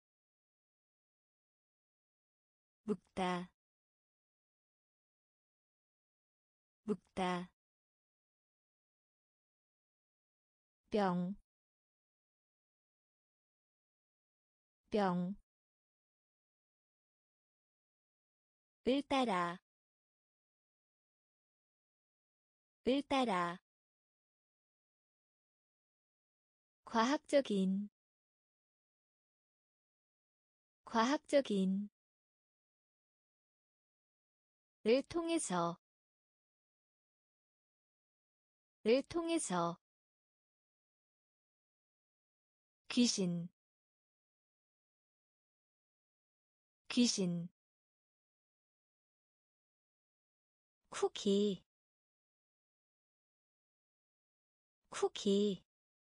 묵다, 묵다, 병, 병, 을 따라, 을 따라, 과학적인, 과학적인, 를 통해서, 를 통해서, 귀신, 귀신, 쿠키, 쿠키,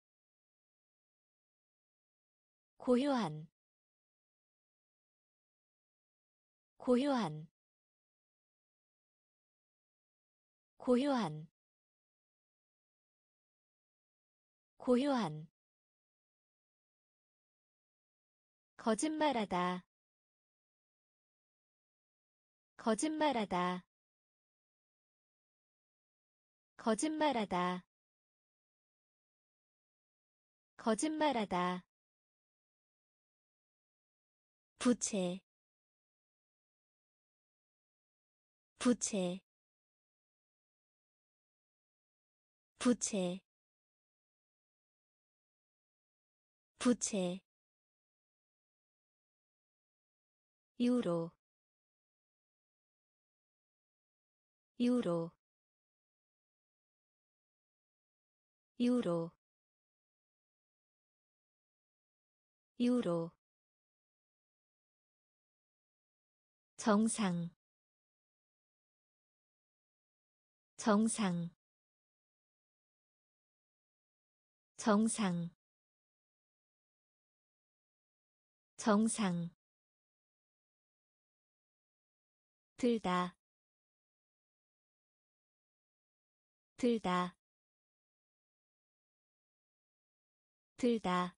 고요한, 고요한, 고요한, 고요한, 거짓말하다, 거짓말하다, 거짓말하다, 거짓말하다, 부채, 부채, 부채, 부채, 유로, 유로, 유로, 유로 정상 정상 정상 정상 들다 들다 들다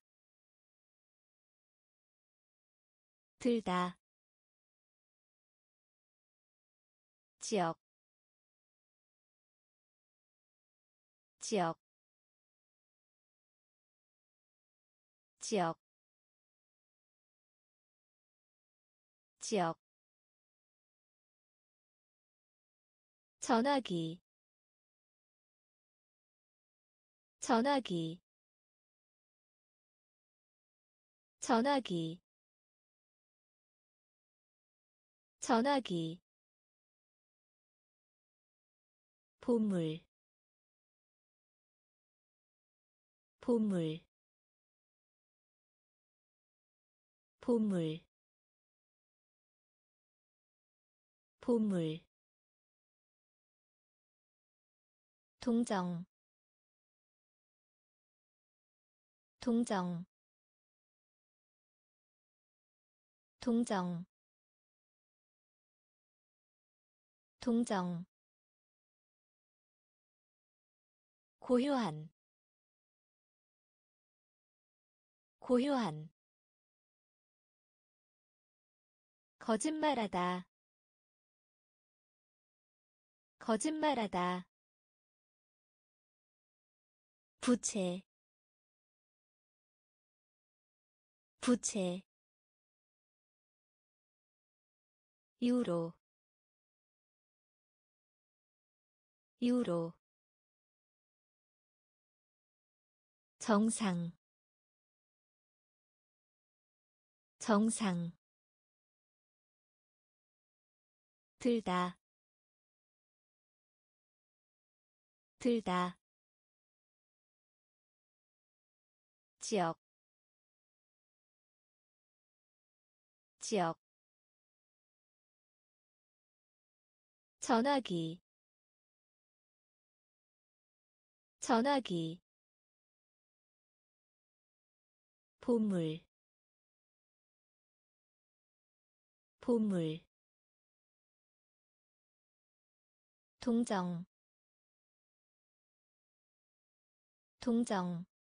들다 지역 지역 지역 지역 전화기 전화기 전화기 전화기 보물 보물 보물 보물 동정 동정 동정 동정 고요한 고요한 거짓말하다 거짓말하다 부채 부채 유로 유로 정상 정상 들다 들다 지역 지역 전화기 전화기 보물 보물 동정 동정